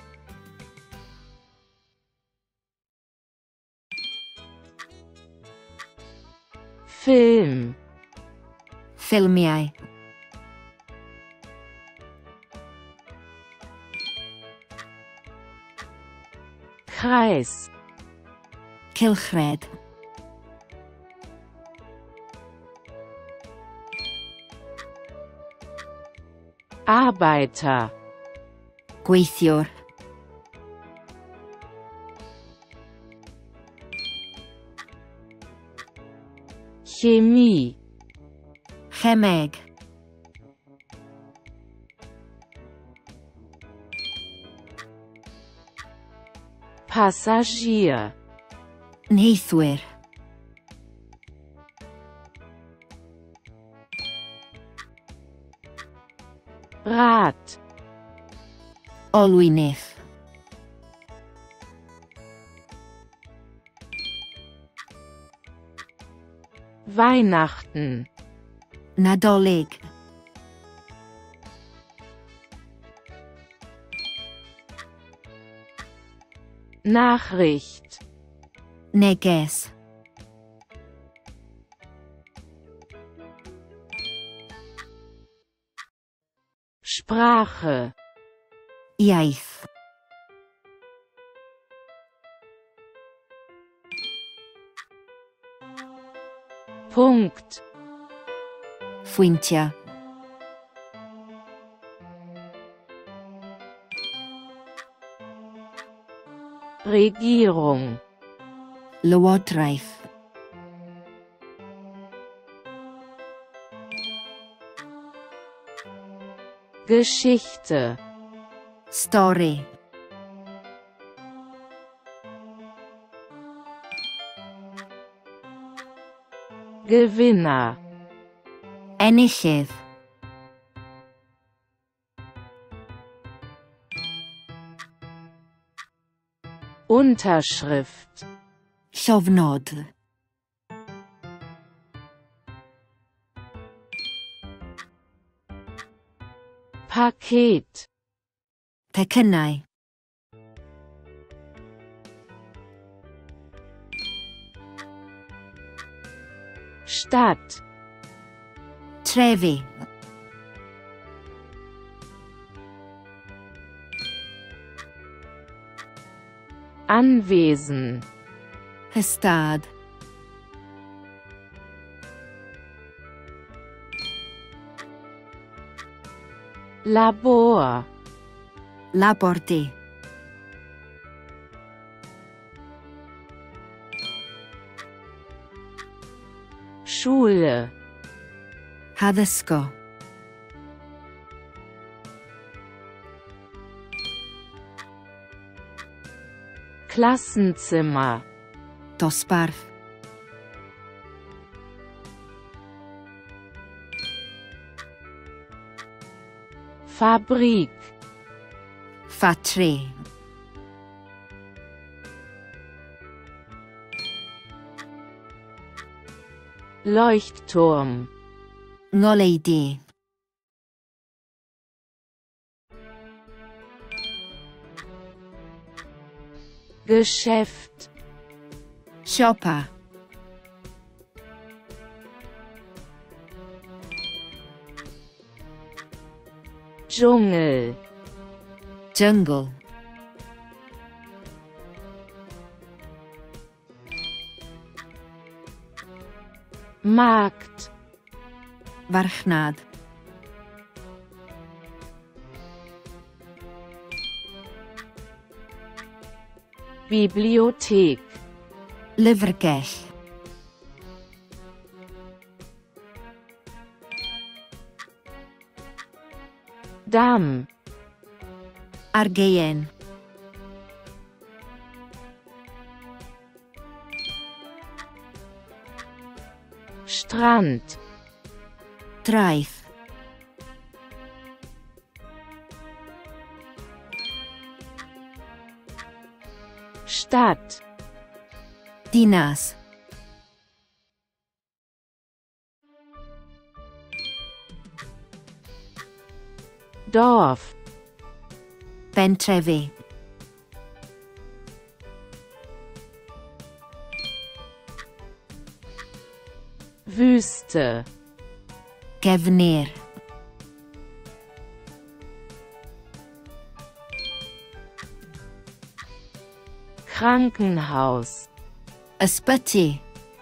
Film, Ffilmiau. Kreis, Cylchred. Arbeiter, Gweithiwr. Chemie, Chemeg. Passagier, Neithwyr. Rad, Olwynydd. Weihnachten, Nadolig. Nachricht, Neges. Sprache, Iaith. Punkt, Phwyntia. Regierung, Lywodraeth. Geschichte, Stori. Gewinner, Enillydd. Unterschrift, Llofnod. Paket, Pecynnau. Stadt, Trefi. Anwesen, Hystad. Labor, Labordy. Schule, Haddysgo. Klassenzimmer, Dosbarth. Fabrik, Ffatri. Leuchtturm, Ngoleuni. Geschäft, Siopa. Dschungel, Jungle. Markt, Farchnad. Bibliothek, Lyfrgell. Damm, Argeien. Strand, Draeth. Stadt, Dinas. Dorf, Pentrefi. Wüste, Gefnir. Krankenhaus, Ysbyty.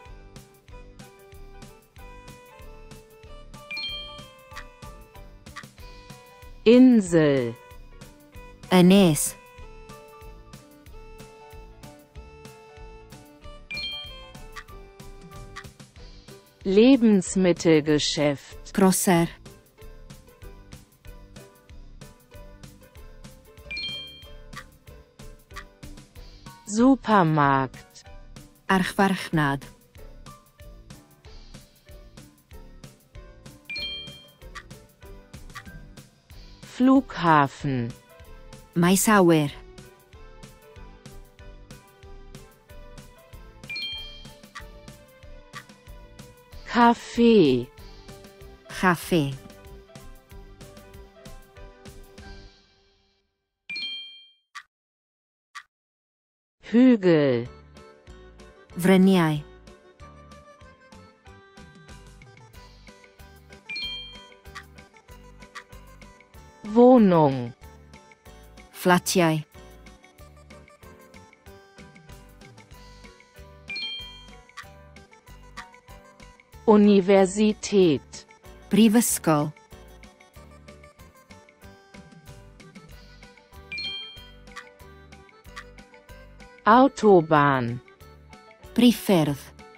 Insel, Ynys. Lebensmittelgeschäft, Groser. Supermarkt, Archfarchnad. Flughafen, Maes awyr. Café, Chaffi. Hügel, Fryniau. Wohnung, Fflatiau. Universität, Brifysgol. Autobahn, Brifyrdd.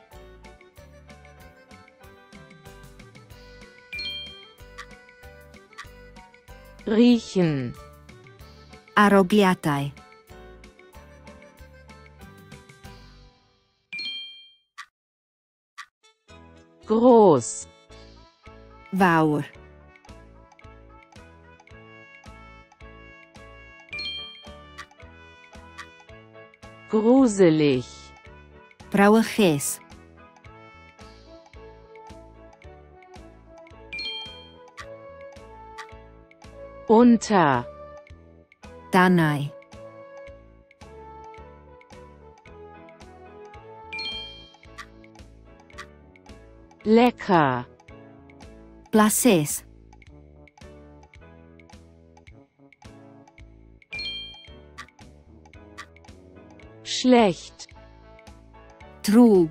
riechen, Arogliadau. groß, Fawr. gruselig, Brawychus. unter, Danau. lecker, Blasus. schlecht, Drwg.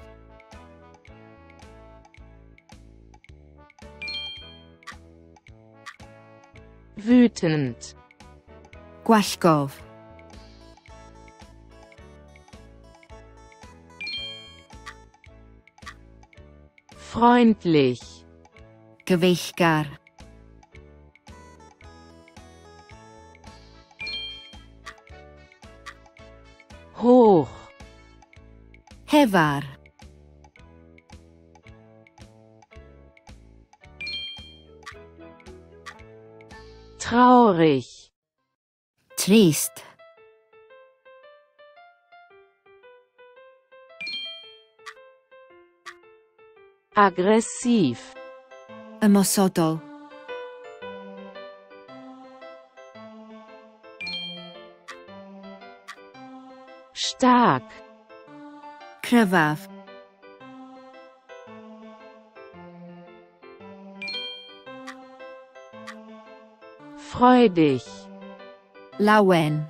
wütend, Gwallgof. freundlich, Gyfeillgar. hoch, Hefar. traurig, Trist. aggressiv, Ymosodol. stark, Cryfaf. freudig, Lawen.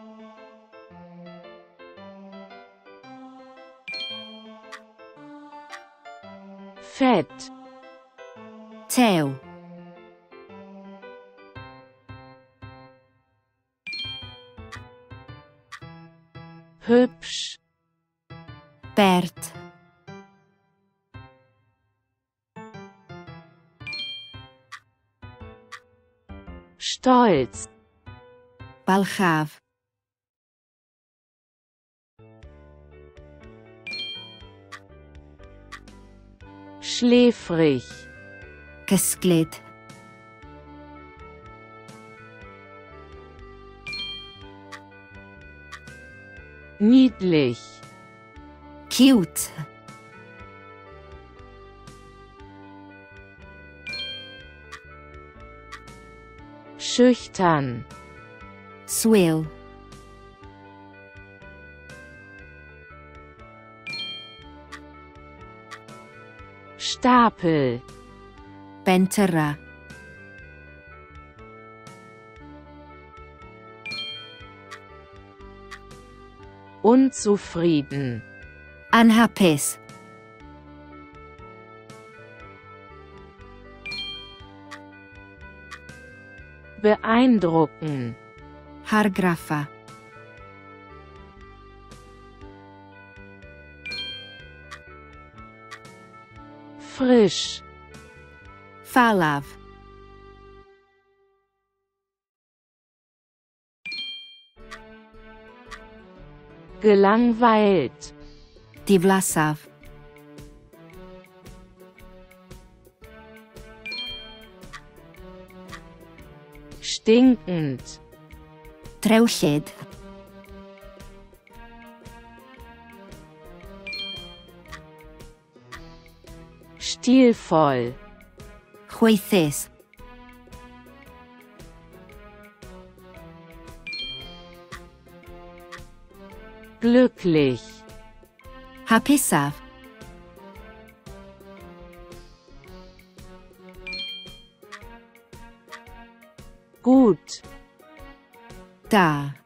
fett, Tew. hübsch, Bert. stolz, Balchaf. schläfrig, Gysglyd. Niedlich. Cute. Schüchtern. Swil. Stapel. Bentyra. Unzufrieden. Anhapus. Beeindrucken. Hargraffa. Frisch. Falaf. Gelangweilt. Diflasaf. Stinkend. Drewllyd. Stilvoll. Chwaethus. Glücklich. Hapusaf. Gut. Da.